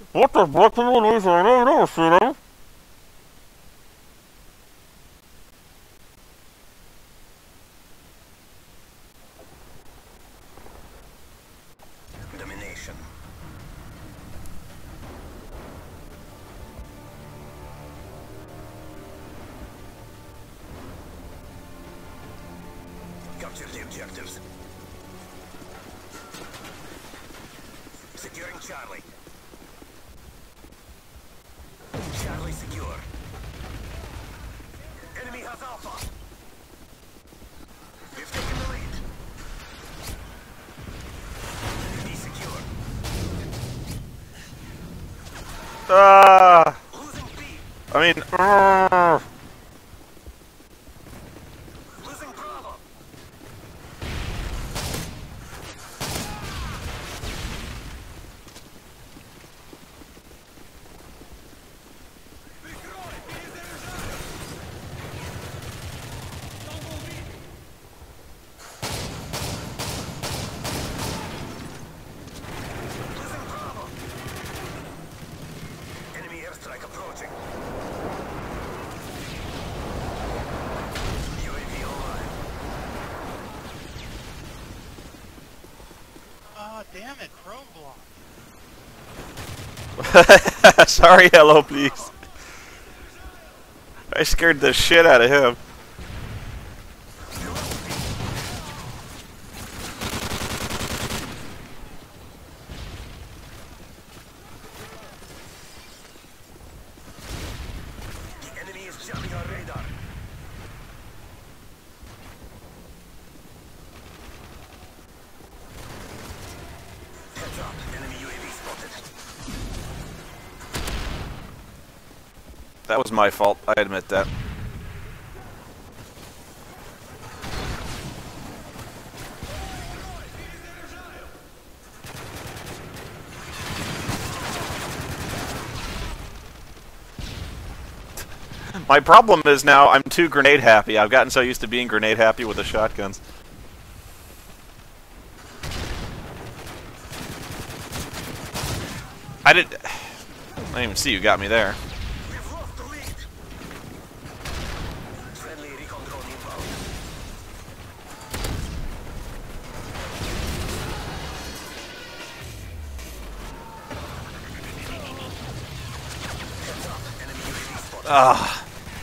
What the black people do? I don't know, see them. Domination. Capture the objectives. Securing Charlie. Charlie secure. Enemy has Alpha. We've taken the lead. B secure. Losing B. I mean, Losing Bravo. Losing Bravo. Enemy airstrike approaching. UAV online. Oh, damn it, Chrome block. sorry, hello, please. I scared the shit out of him. The enemy is jamming our radar. Heads up, enemy UAV spotted. That was my fault. I admit that. My problem is now I'm too grenade happy. I've gotten so used to being grenade happy with the shotguns. I didn't even see you got me there. We've lost the lead. Friendly recon drone inbound. Heads up, enemy UAV spotted. Ah.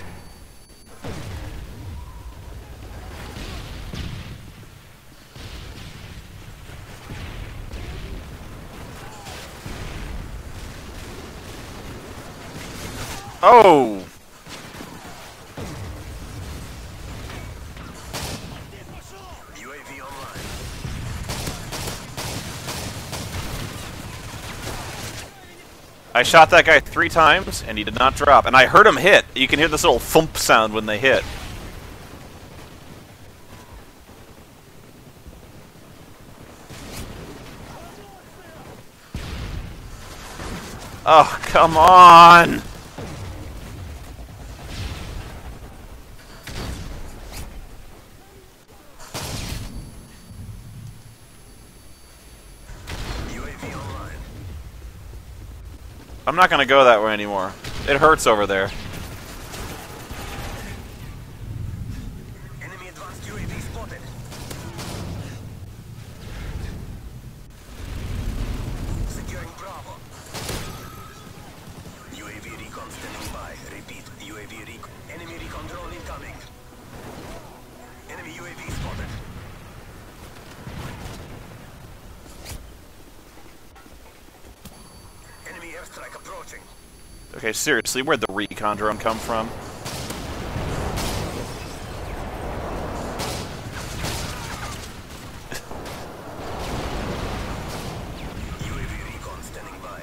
Oh! UAV online. I shot that guy 3 times, and he did not drop. And I heard him hit. You can hear this little thump sound when they hit. Oh, come on! UAV online. I'm not gonna go that way anymore. It hurts over there. Enemy advanced UAV spotted. Securing Bravo. UAV recon standing by. Repeat, UAV recon. Enemy recon drone incoming. Enemy UAV spotted. Enemy airstrike approaching. Okay, seriously, where'd the recon drone come from? UAV recon standing by.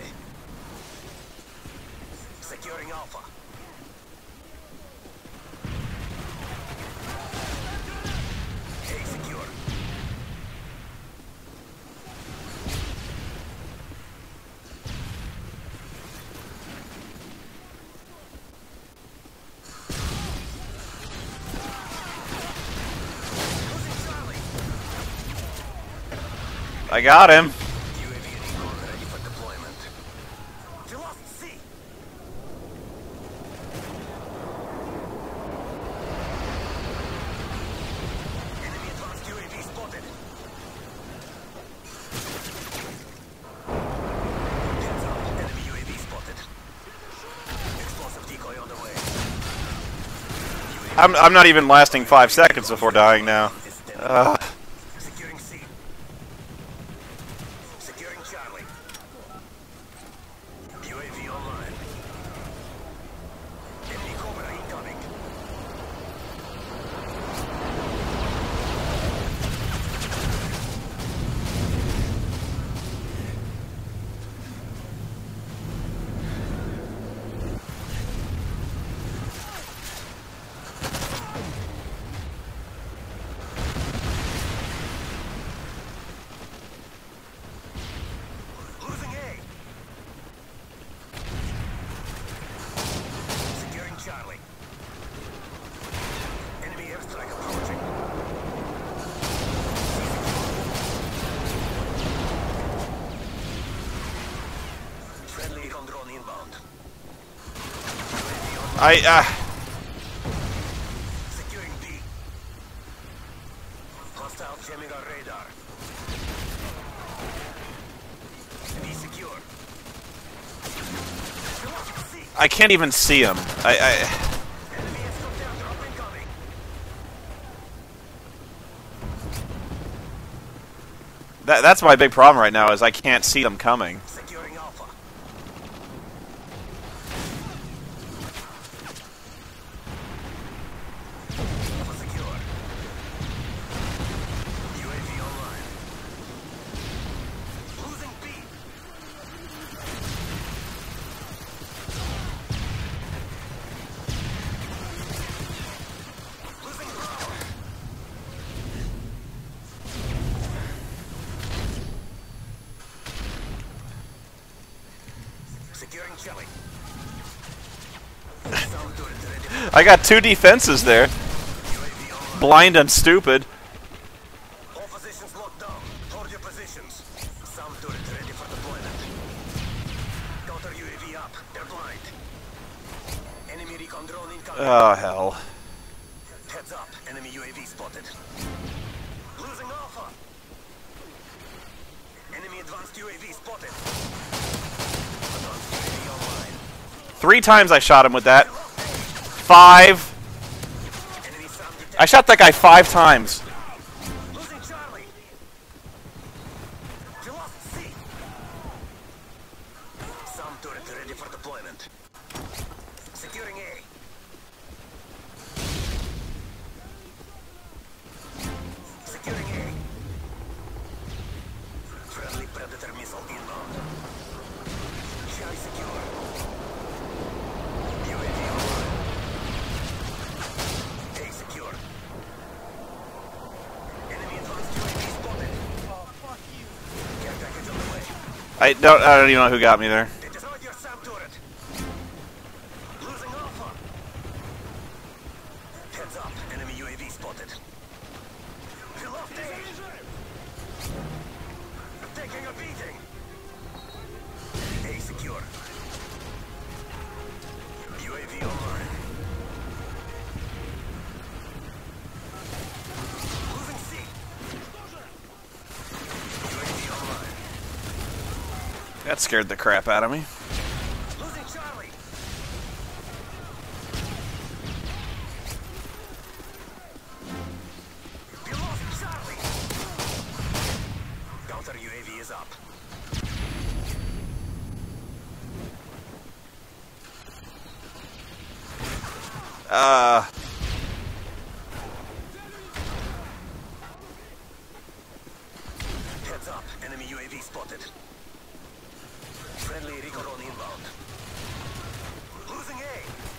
Securing Alpha. A secure. Losing Charlie. I got him. UAV recon ready for deployment. I'm not even lasting 5 seconds before dying now. Securing C. Securing Charlie. UAV online. Enemy Cobra incoming. Losing A. Securing Charlie. Enemy airstrike approaching. Friendly recon drone inbound. Securing B. Hostile jamming our radar. B secure. C. I can't even see him. Enemy has come down. Drop incoming. That's my big problem right now, is I can't see them coming. Securing Alpha. Alpha secure. UAV online. Losing B. Losing Bravo. Securing Charlie. Sound turret ready. I got 2 defenses there. UAV online. Blind and stupid. All positions locked down. Hold your positions. Sound turret ready for deployment. Counter UAV up. They're blind. Enemy recon drone incoming. Oh, hell. Heads up. Enemy UAV spotted. Losing Alpha. Enemy advanced UAV spotted. Advanced UAV online. 3 times I shot him with that. 5. Enemy sound detected. I shot that guy 5 times. Losing Charlie. You lost C. Sound turret ready for deployment. Securing A. Securing A. Friendly Predator missile inbound. Charlie secure. UAV online. A secure. Enemy advanced UAV spotted. Oh, fuck you. Care package on the way. I don't even know who got me there. They destroyed your SAM turret. Losing Alpha. Heads up. Enemy UAV spotted. We lost A. Taking a beating. A secure. UAV online. Losing C. UAV online. That scared the crap out of me. Losing Charlie. We lost Charlie. Counter UAV is up. Heads up. Enemy UAV spotted. Friendly recon inbound. Losing A.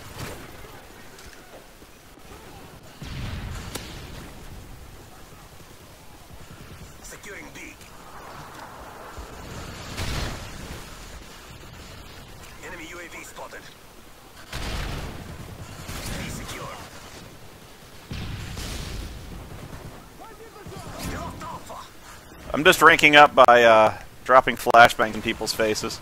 Securing B. Enemy UAV spotted. B secure. We lost Alpha. I'm just ranking up by dropping flashbangs in people's faces.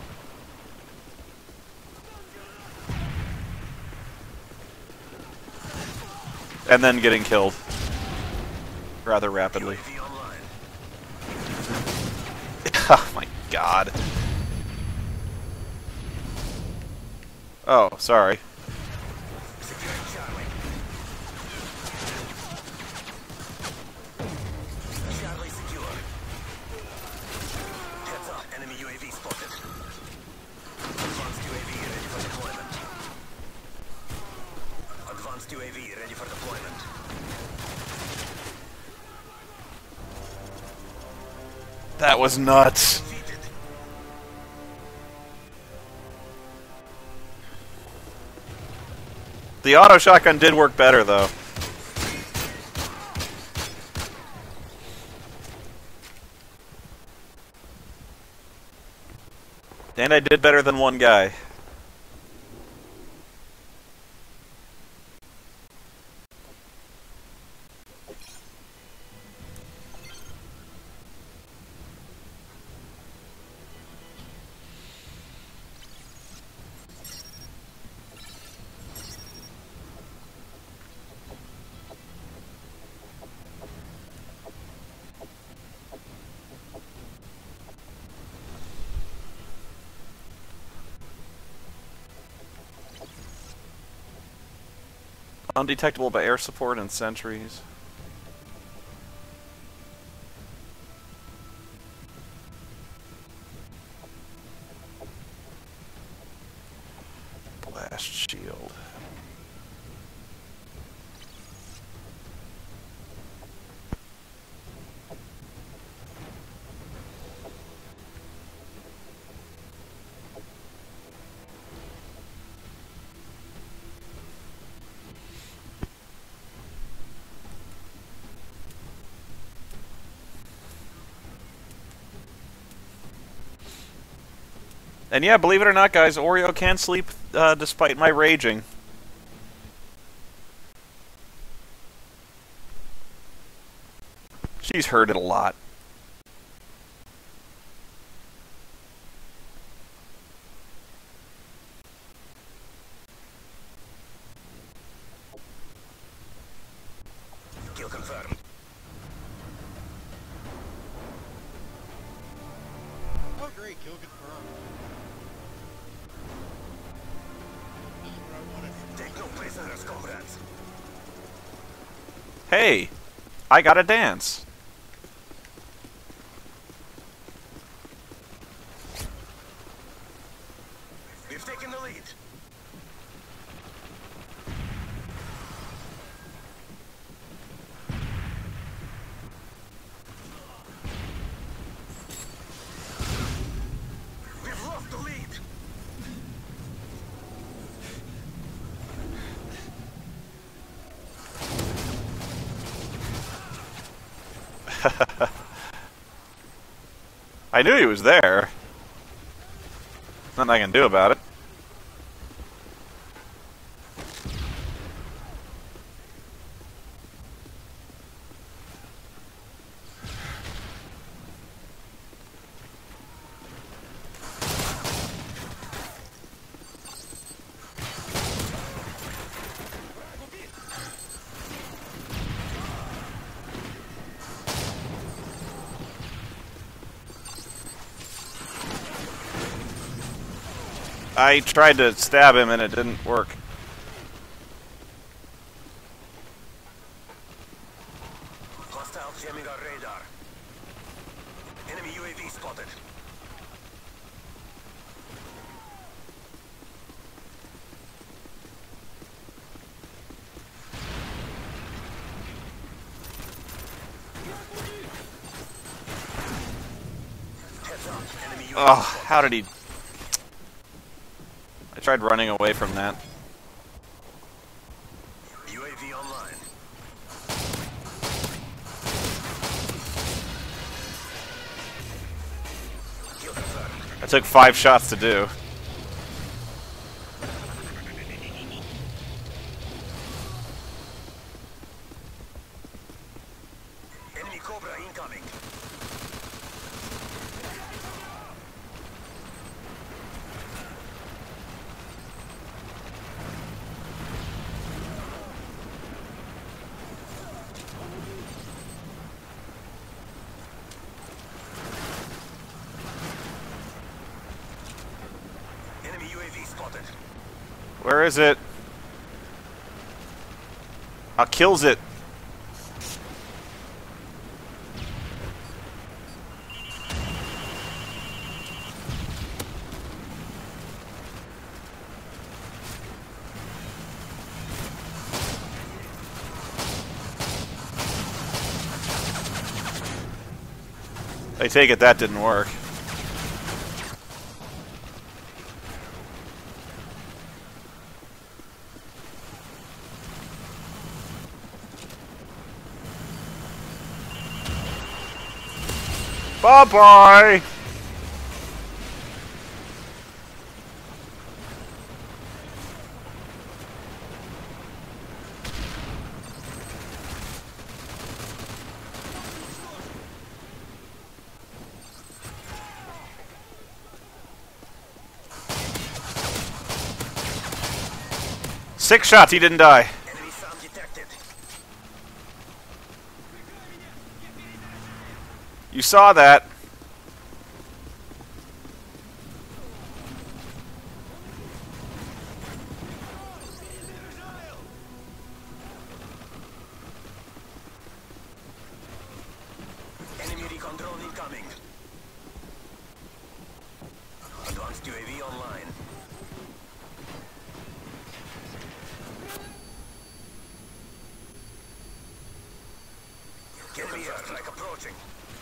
And then getting killed. Rather rapidly. UAV online. Oh my god. Oh, sorry. Securing Charlie. UAV spotted. Advanced UAV ready for deployment. Advanced UAV ready for deployment. That was nuts. Defeated. The auto shotgun did work better, though. And I did better than one guy. Undetectable by air support and sentries. Blast shield. And yeah, believe it or not, guys, Oreo can sleep despite my raging. She's heard it a lot. Kill confirmed. Oh great, kill confirmed. This is what I wanted. Take no prisoners, comrades. Hey, I got a dance. We've taken the lead. We've lost the lead. I knew he was there. Nothing I can do about it. I tried to stab him and it didn't work. Hostile jamming our radar. Enemy UAV spotted. Heads up. Enemy UAV Oh, spotted. how did he... I tried running away from that. UAV online. Kill confirmed. I took 5 shots to do. Enemy Cobra incoming. Enemy UAV spotted. Where is it? Kills it. I take it that didn't work. Bye-bye! Six shots, he didn't die. Enemy sound detected. You saw that. Enemy recon drone incoming. Advanced UAV online. Enemy airstrike approaching.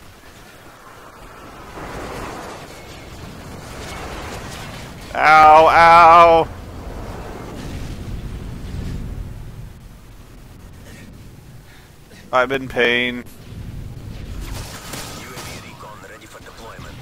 Ow, ow. I'm in pain. UAV recon ready for deployment.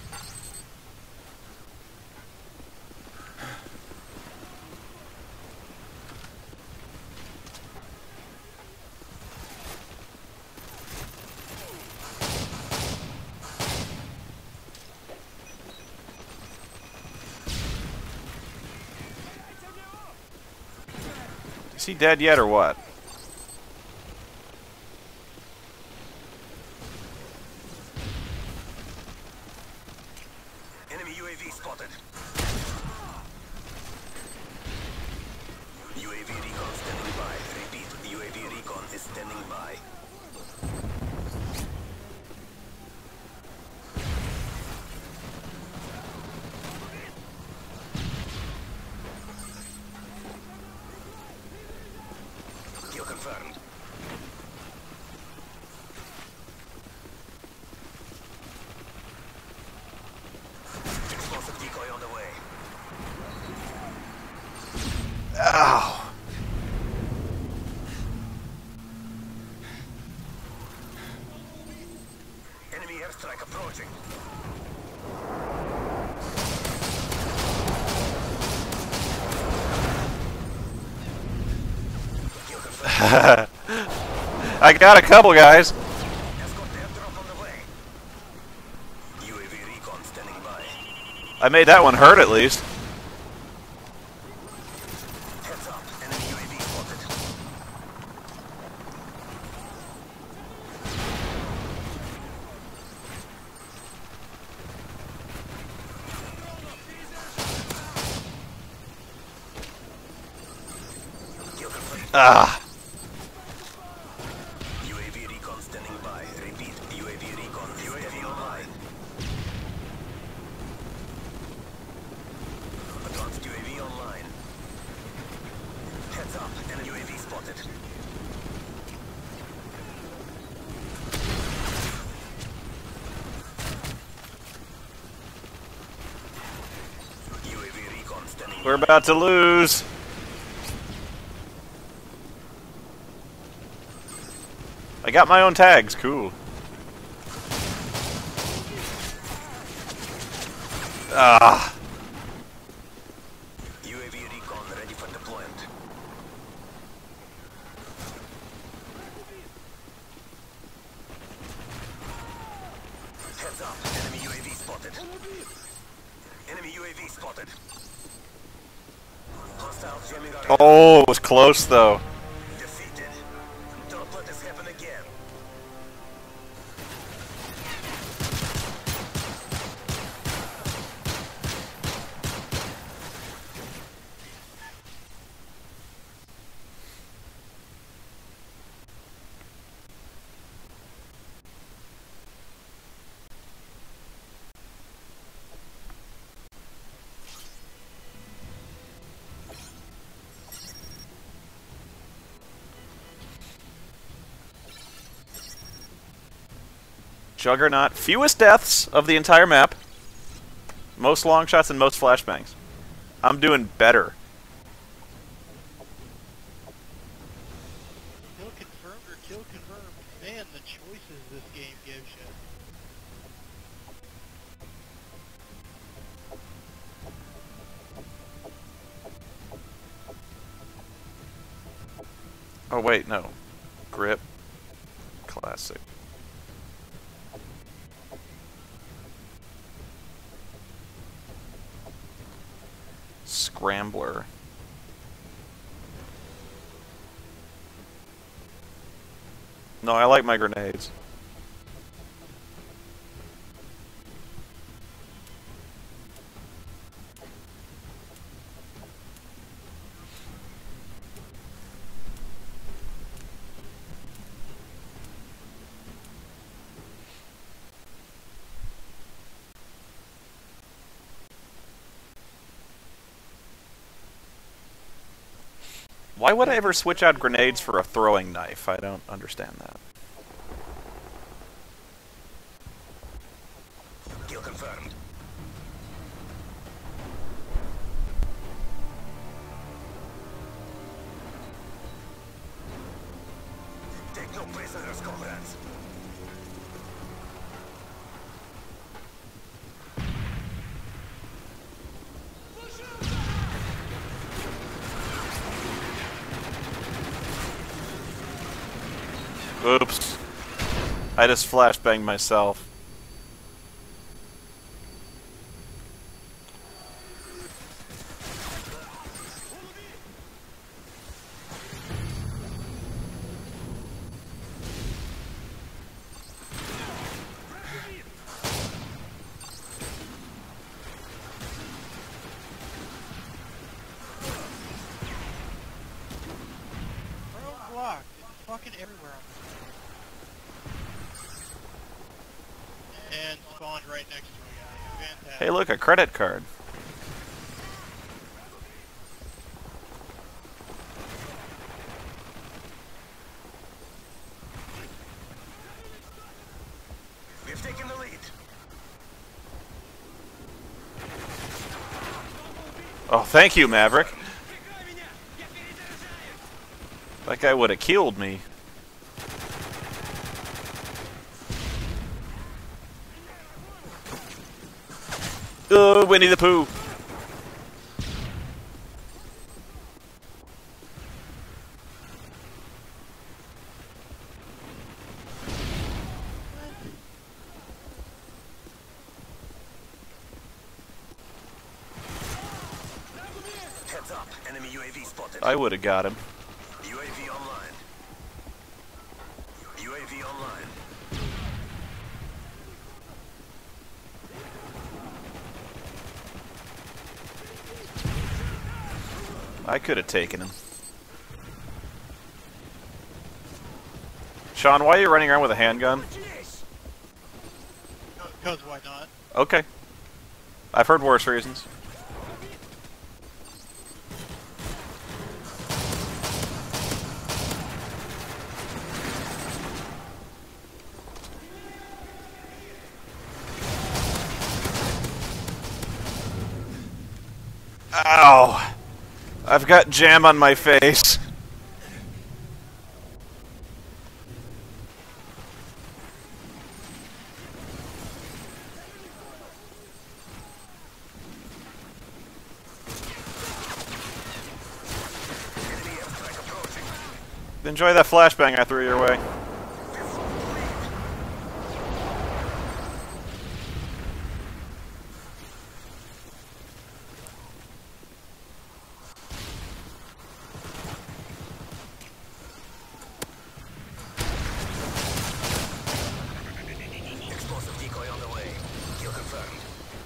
Is he dead yet or what? Enemy UAV spotted. UAV recon standing by. Repeat, UAV recon is standing by. Kill confirmed. Explosive decoy on the way. Ow. Enemy airstrike approaching. Kill confirmed. I got a couple guys. Escort airdrop on the way. UAV recon standing by. I made that one hurt at least. Heads up, enemy UAV spotted. Kill confirmed. Ah. UAV recon standing by. Repeat, UAV recon is standing online. Advanced UAV online. Heads up, enemy UAV spotted. UAV recon standing We're by. about to lose. I got my own tags, cool. Ah. UAV recon ready for deployment. Heads up, enemy UAV spotted. Enemy UAV spotted. Hostiles jamming our Oh, it was close though. defeated. Don't let this happen again. Juggernaut. Fewest deaths of the entire map. Most long shots and most flashbangs. I'm doing better. Kill confirmed or kill confirmed. Man, the choices this game gives you. Oh wait, no. Grip. Classic. Scrambler. No, I like my grenades. Why would I ever switch out grenades for a throwing knife? I don't understand that. Kill confirmed. Take no prisoners, comrades. Oops. I just flashbanged myself. Prone blocked. It's fucking everywhere on this. And spawned right next to a guy. Fantastic. Hey, look, a credit card. We've taken the lead. Oh, thank you, Maverick. That guy would have killed me. Oh, Winnie the Pooh. Heads up. Enemy UAV spotted. I would have got him. UAV online. UAV online. I could have taken him. Sean, why are you running around with a handgun? Because why not? Okay. I've heard worse reasons. Ow! I've got jam on my face. Enjoy that flashbang I threw your way. Explosive decoy on the way. Kill confirmed.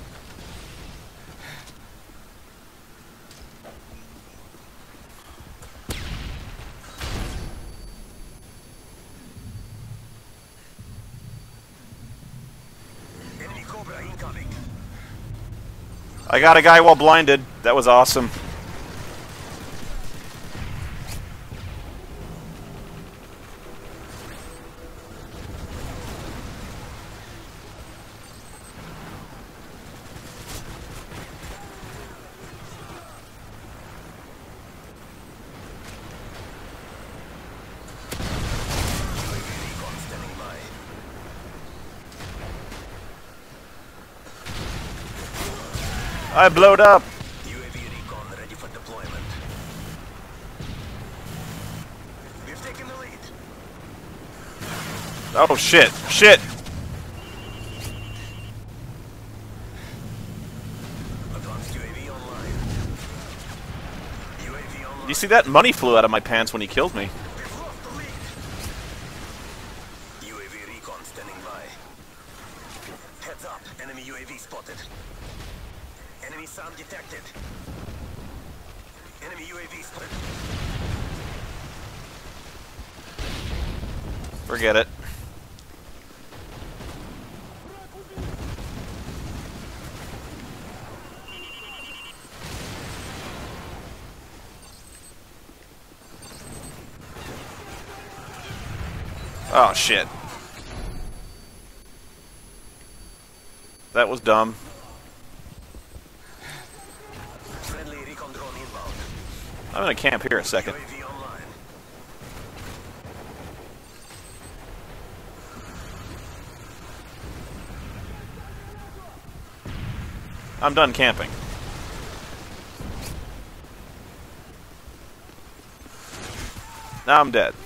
Enemy Cobra incoming. I got a guy while blinded. That was awesome. I blowed up. UAV recon ready for deployment. We've taken the lead. Oh shit! Shit! Advanced UAV online. UAV online. You see that? Money flew out of my pants when he killed me. We've lost the lead. UAV recon standing by. Heads up. Enemy UAV spotted. Enemy sound detected. Enemy UAV spotted. Forget it. Oh shit. That was dumb. Friendly recon drone inbound. I'm gonna camp here a second. UAV online. I'm done camping. Now I'm dead.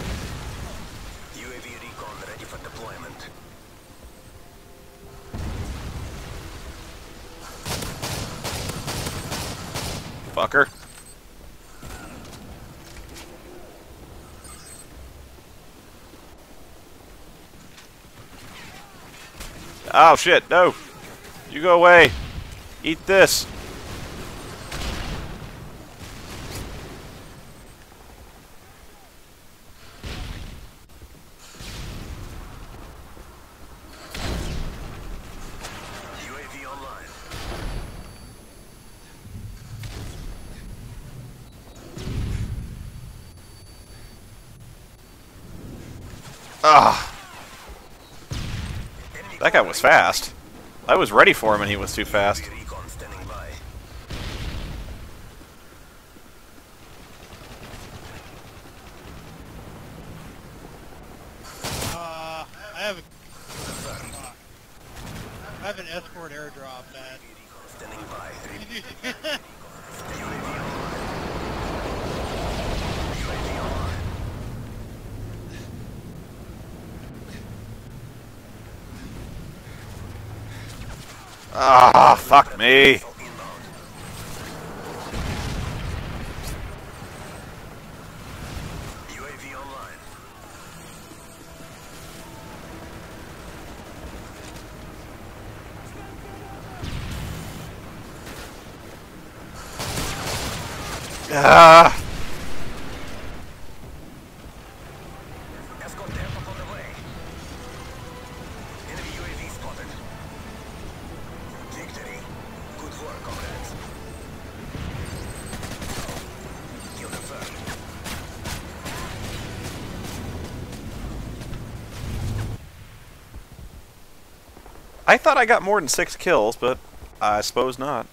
UAV recon ready for deployment. Fucker. Oh shit, no! You go away! Eat this! UAV online. Ah! That guy was fast. I was ready for him and he was too fast. UAV recon standing by. I have an escort airdrop, man. Standing by. Ah, fuck me. UAV online. Ah! Escort aircraft on the way. Enemy UAV spotted. Victory. Good work, comrades. Kill them first. I thought I got more than 6 kills, but I suppose not.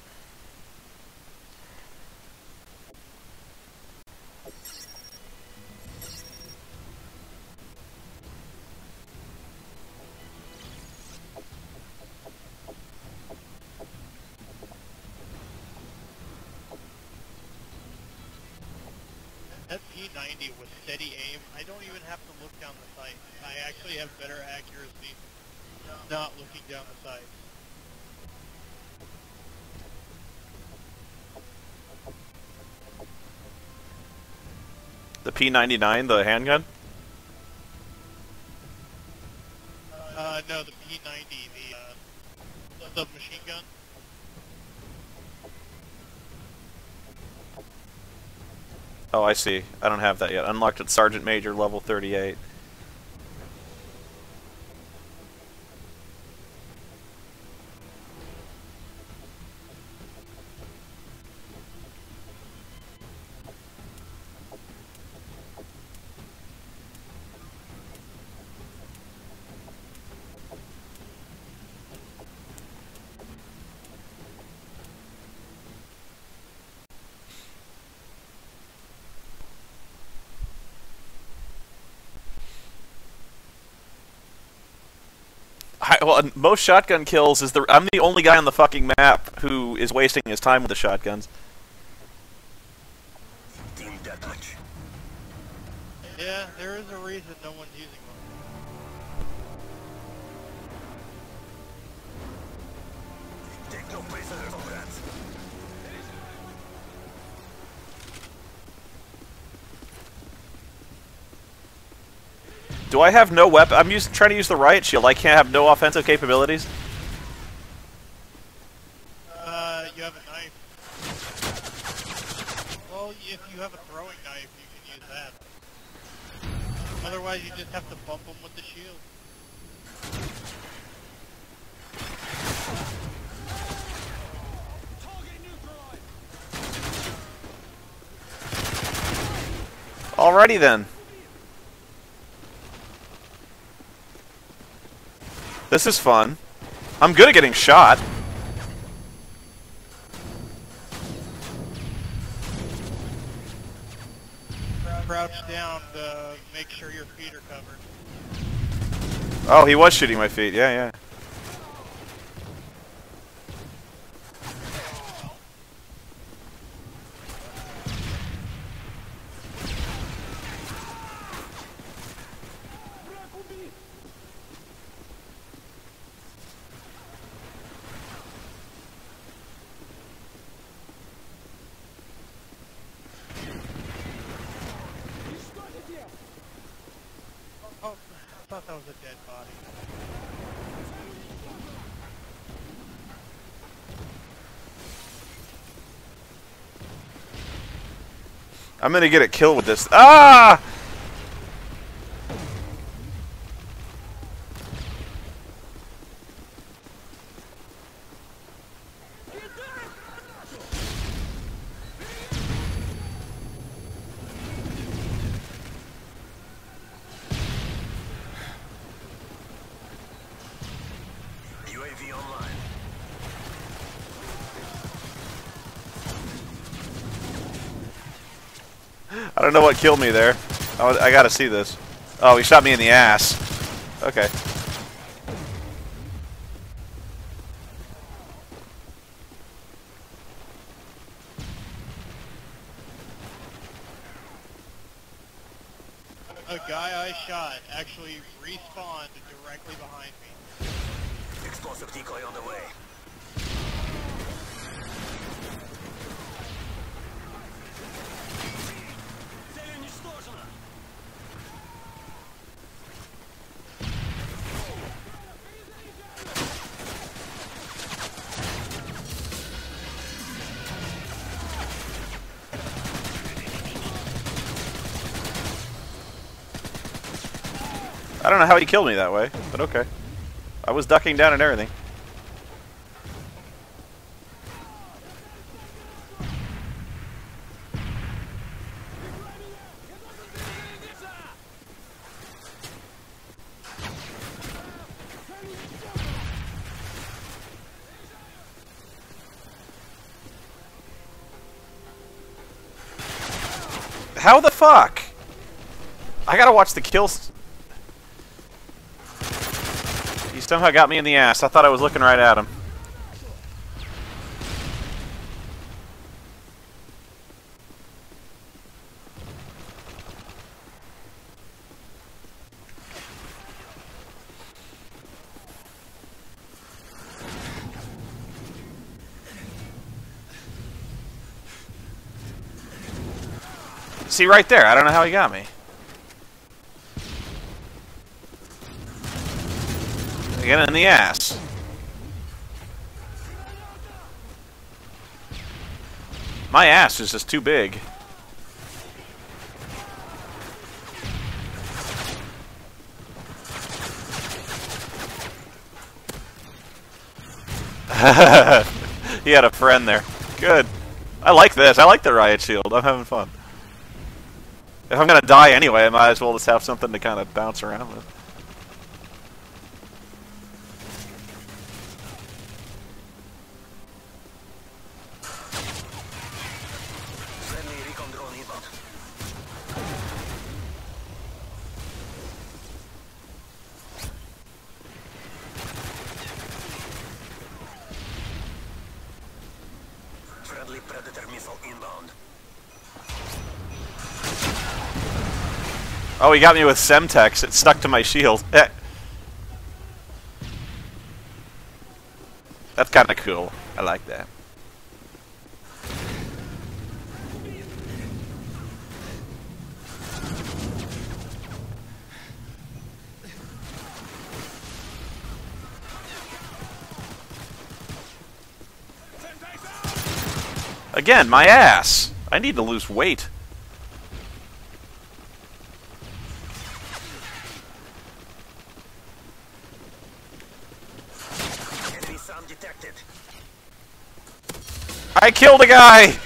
That P90 with steady aim, I don't even have to look down the sight. I actually have better accuracy not looking down the sight. The P99, the handgun? No, the P90, the submachine gun. Oh, I see. I don't have that yet. Unlocked at Sergeant Major level 38. Well, most shotgun kills is I'm the only guy on the fucking map who is wasting his time with the shotguns. Team deathmatch. Yeah, there is a reason no one's using one. Take no prisoners, comrades. Do I have no weapon? I'm trying to use the riot shield. I can't have no offensive capabilities. You have a knife. Well, if you have a throwing knife, you can use that. Otherwise, you just have to bump them with the shield. Alrighty then. This is fun. I'm good at getting shot. Crouch down to make sure your feet are covered. Oh, he was shooting my feet. Yeah, yeah. Oh, I thought that was a dead body. I'm gonna get a kill with this. Ah! UAV online. I don't know what killed me there. I gotta see this. Oh, he shot me in the ass. Okay. A guy I shot actually respawned directly behind me. Explosive decoy on the way. Цель уничтожена. I don't know how he killed me that way, but okay. I was ducking down and everything. How the fuck? I gotta watch the kills. He somehow got me in the ass. I thought I was looking right at him. See, right there. I don't know how he got me. Again in the ass. My ass is just too big. He had a friend there. Good. I like this. I like the riot shield. I'm having fun. If I'm gonna die anyway, I might as well just have something to kind of bounce around with. Friendly recon drone inbound. Friendly Predator missile inbound. Oh, he got me with Semtex. It stuck to my shield. That's kind of cool. I like that. Again, my ass. I need to lose weight. Enemy sound detected. I killed a guy!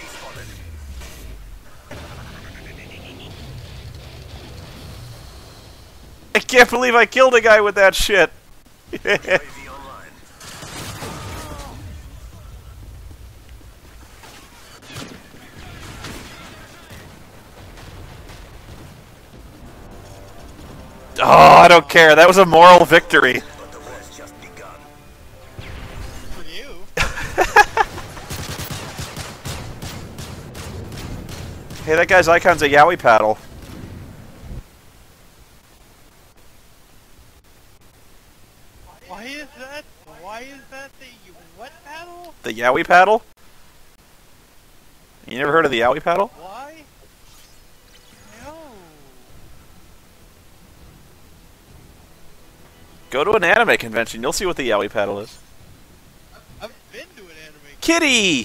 I can't believe I killed a guy with that shit. UAV online. Oh, I don't care. That was a moral victory. But the war's just begun. For you. Hey, that guy's icon's a yaoi paddle. Why is that? Why is that the what paddle? The yaoi paddle? You never heard of the yaoi paddle? Why? No. Go to an anime convention. You'll see what the yaoi paddle is. I've been to an anime. Kitty!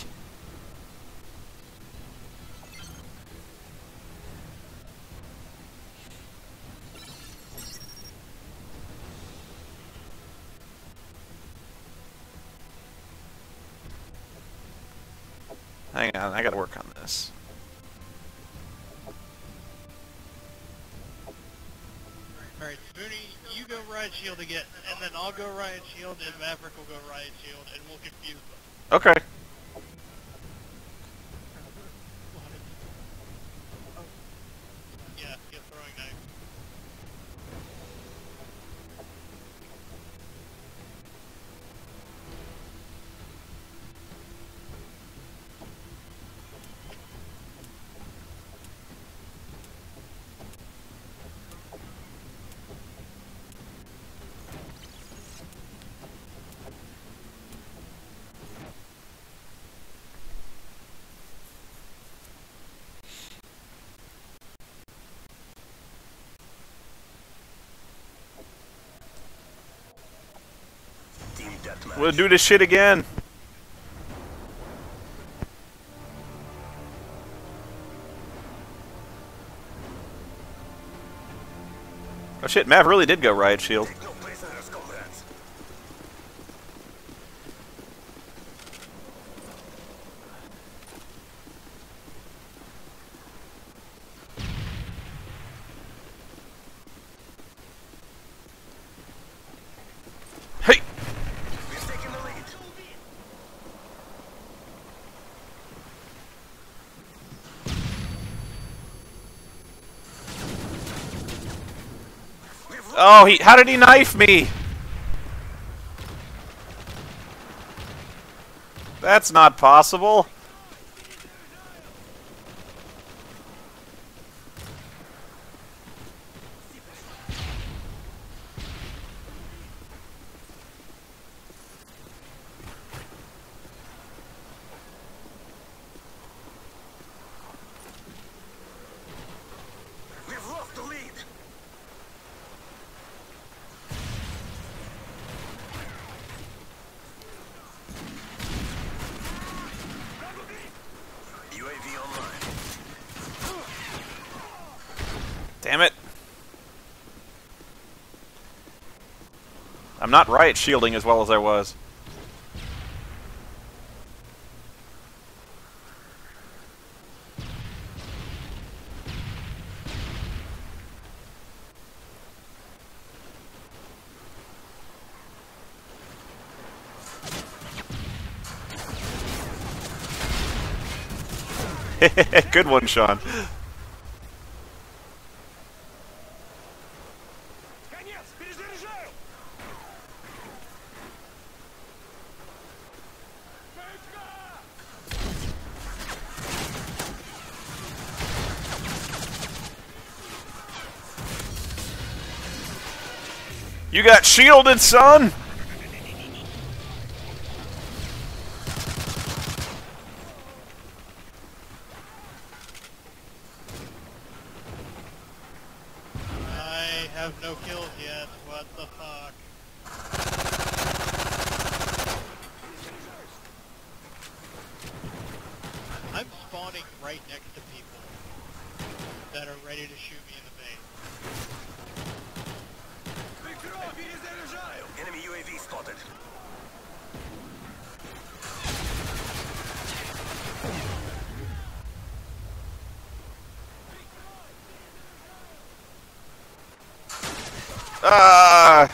Hang on, I gotta work on this. Alright, Spoony, you go riot shield again, and then I'll go riot shield, and Maverick will go riot shield, and we'll confuse them. Okay. Yeah, throwing knife. Team deathmatch. We'll do this shit again. Oh shit, Mav really did go riot shield. Take no prisoners, comrades. Hey! We're taking the lead. Oh, how did he knife me? That's not possible. We've lost the lead. UAV online. Damn it. I'm not riot shielding as well as I was. Good one, Sean. You got shielded, son! I have no kills yet. What the fuck? I'm spawning right next to people that are ready to shoot me in the face. Enemy UAV spotted. Ah!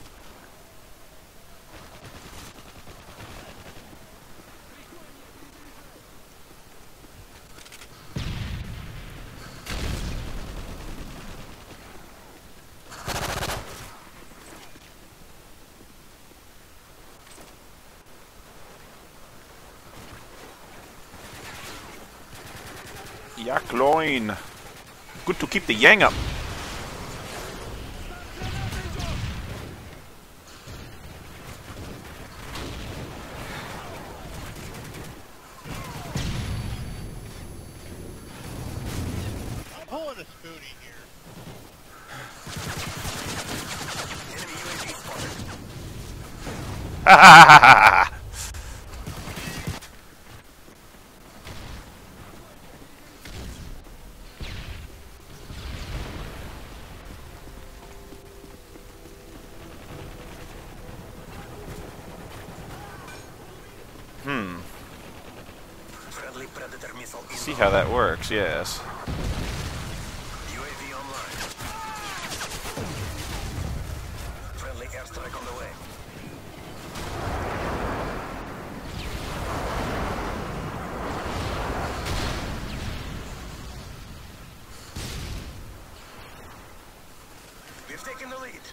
Yak loin. Good to keep the yang up. I'm pulling a Spoony here. Enemy UAV spotted. Ha ha ha ha! Friendly Predator missile inbound. See how that works, yes. UAV online. Friendly airstrike on the way. We've taken the lead.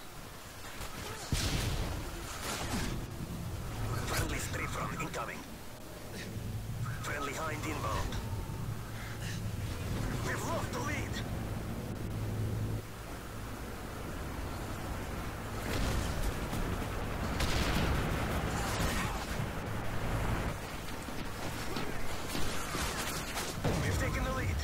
Friendly spray from incoming. Friendly hind inbound. We've lost the lead. We've taken the lead.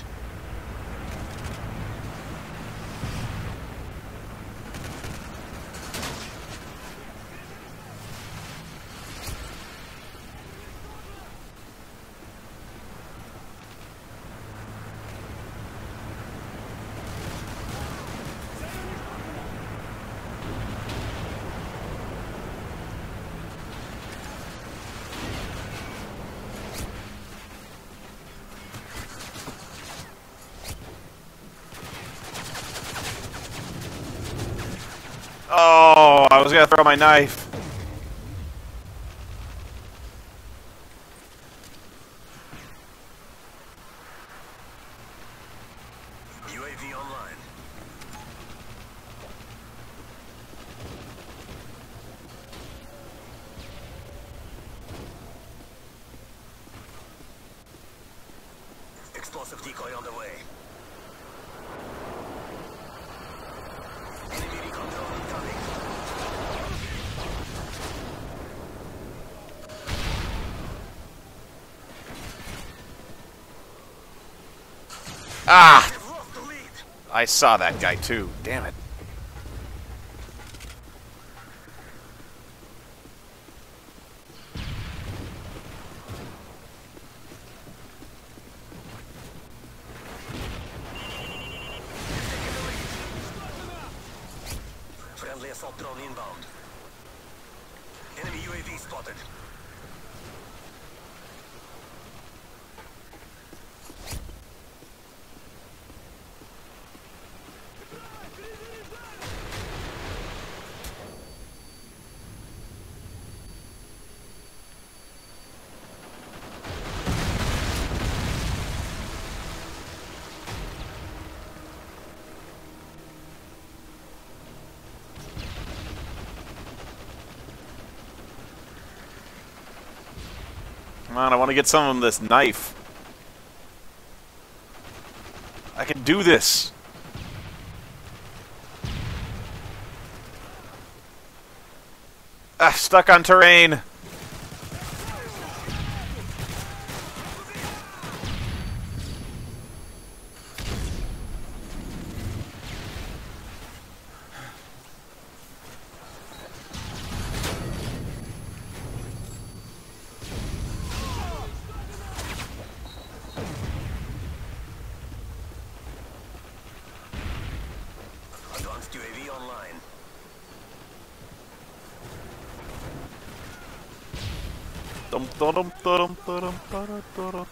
Oh, I was gonna throw my knife. UAV online. Explosive decoy on the way. Enemy recon drone incoming. Ah! We've lost the lead. I saw that guy too. Damn it. Friendly assault drone inbound. Enemy UAV spotted. Come on, I want to get some of this knife. I can do this. Ah, stuck on terrain. Advanced UAV online. Dum dum dum dum dum dum dum.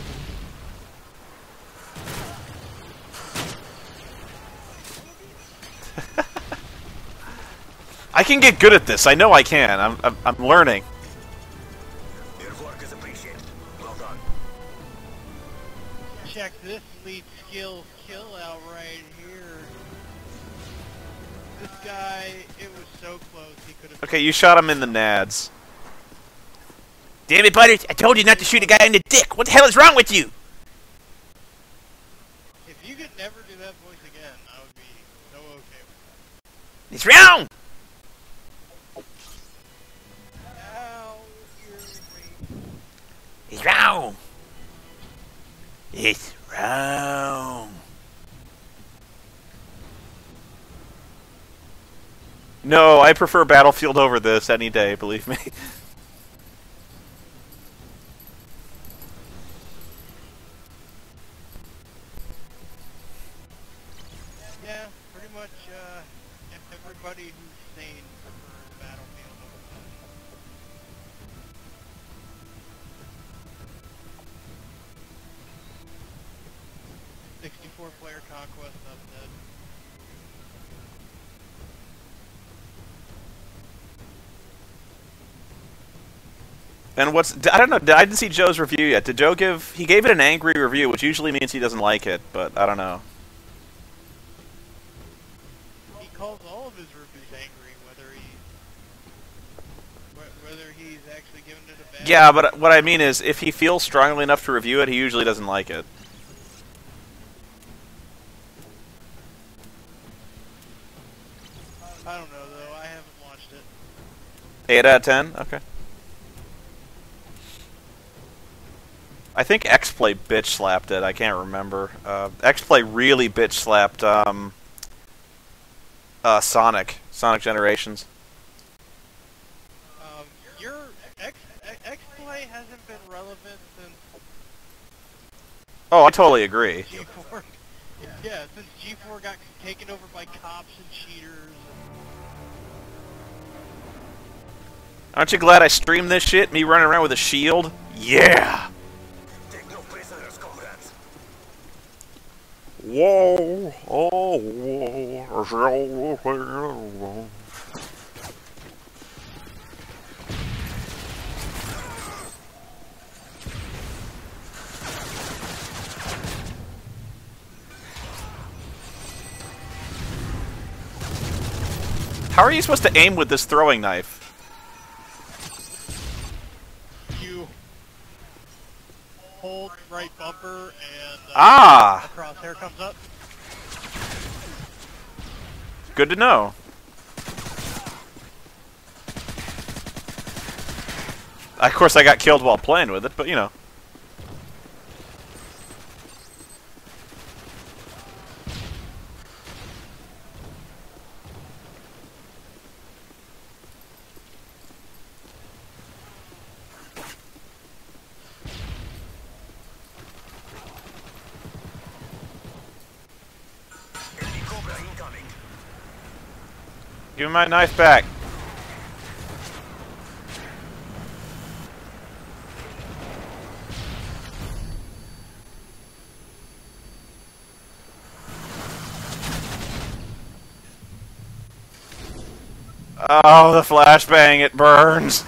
I can get good at this. I know I can. I'm learning. Your work is appreciated. Well done. Check this lead skill kill out right here. This guy, it was so close he could have... Okay, you shot him in the nads. Damn it, Butters! I told you not to shoot a guy in the dick. What the hell is wrong with you? If you could never do that voice again, I would be so okay with that. It's wrong. Ow, ear rape. It's wrong. It's wrong. No, I prefer Battlefield over this any day, believe me. Yeah, pretty much, everybody who's sane prefers Battlefield over that. 64-player Conquest update. And I don't know, I didn't see Joe's review yet. Did Joe he gave it an angry review, which usually means he doesn't like it, but I don't know. He calls all of his reviews angry, whether he's actually given it a bad... Yeah, but what I mean is, if he feels strongly enough to review it, he usually doesn't like it. I don't know, though. I haven't watched it. 8 out of 10? Okay. I think X-Play bitch slapped it. I can't remember. X-Play really bitch slapped Sonic Generations. Your X-Play hasn't been relevant since Oh, I totally agree. G4. Yeah, since G4 got taken over by cops and cheaters. Aren't you glad I streamed this shit? Me running around with a shield? Yeah! Take no prisoners, comrades. Whoa! Oh, whoa! How are you supposed to aim with this throwing knife? You hold right bumper and Ah! a crosshair comes up. Good to know. Of course, I got killed while playing with it, but you know. Enemy Cobra incoming. Give me my knife back. Oh, the flashbang, it burns.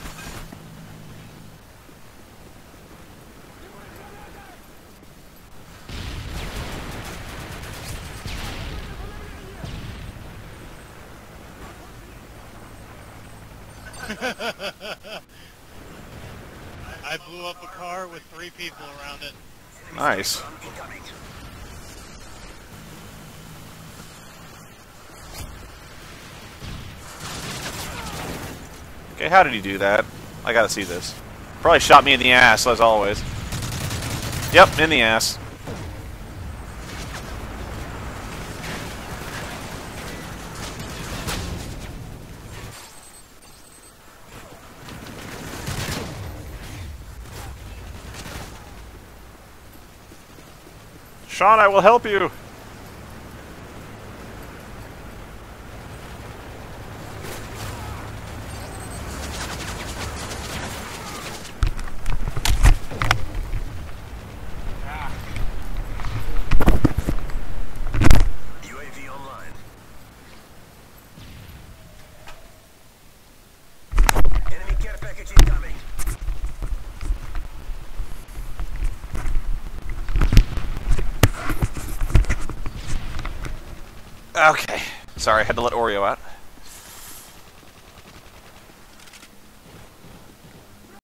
I blew up a car with 3 people around it. Nice. Incoming. Okay, how did he do that? I gotta see this. Probably shot me in the ass, as always. Yep, in the ass. Sean, I will help you! UAV online. Enemy care package incoming. Okay. Sorry, I had to let Oreo out.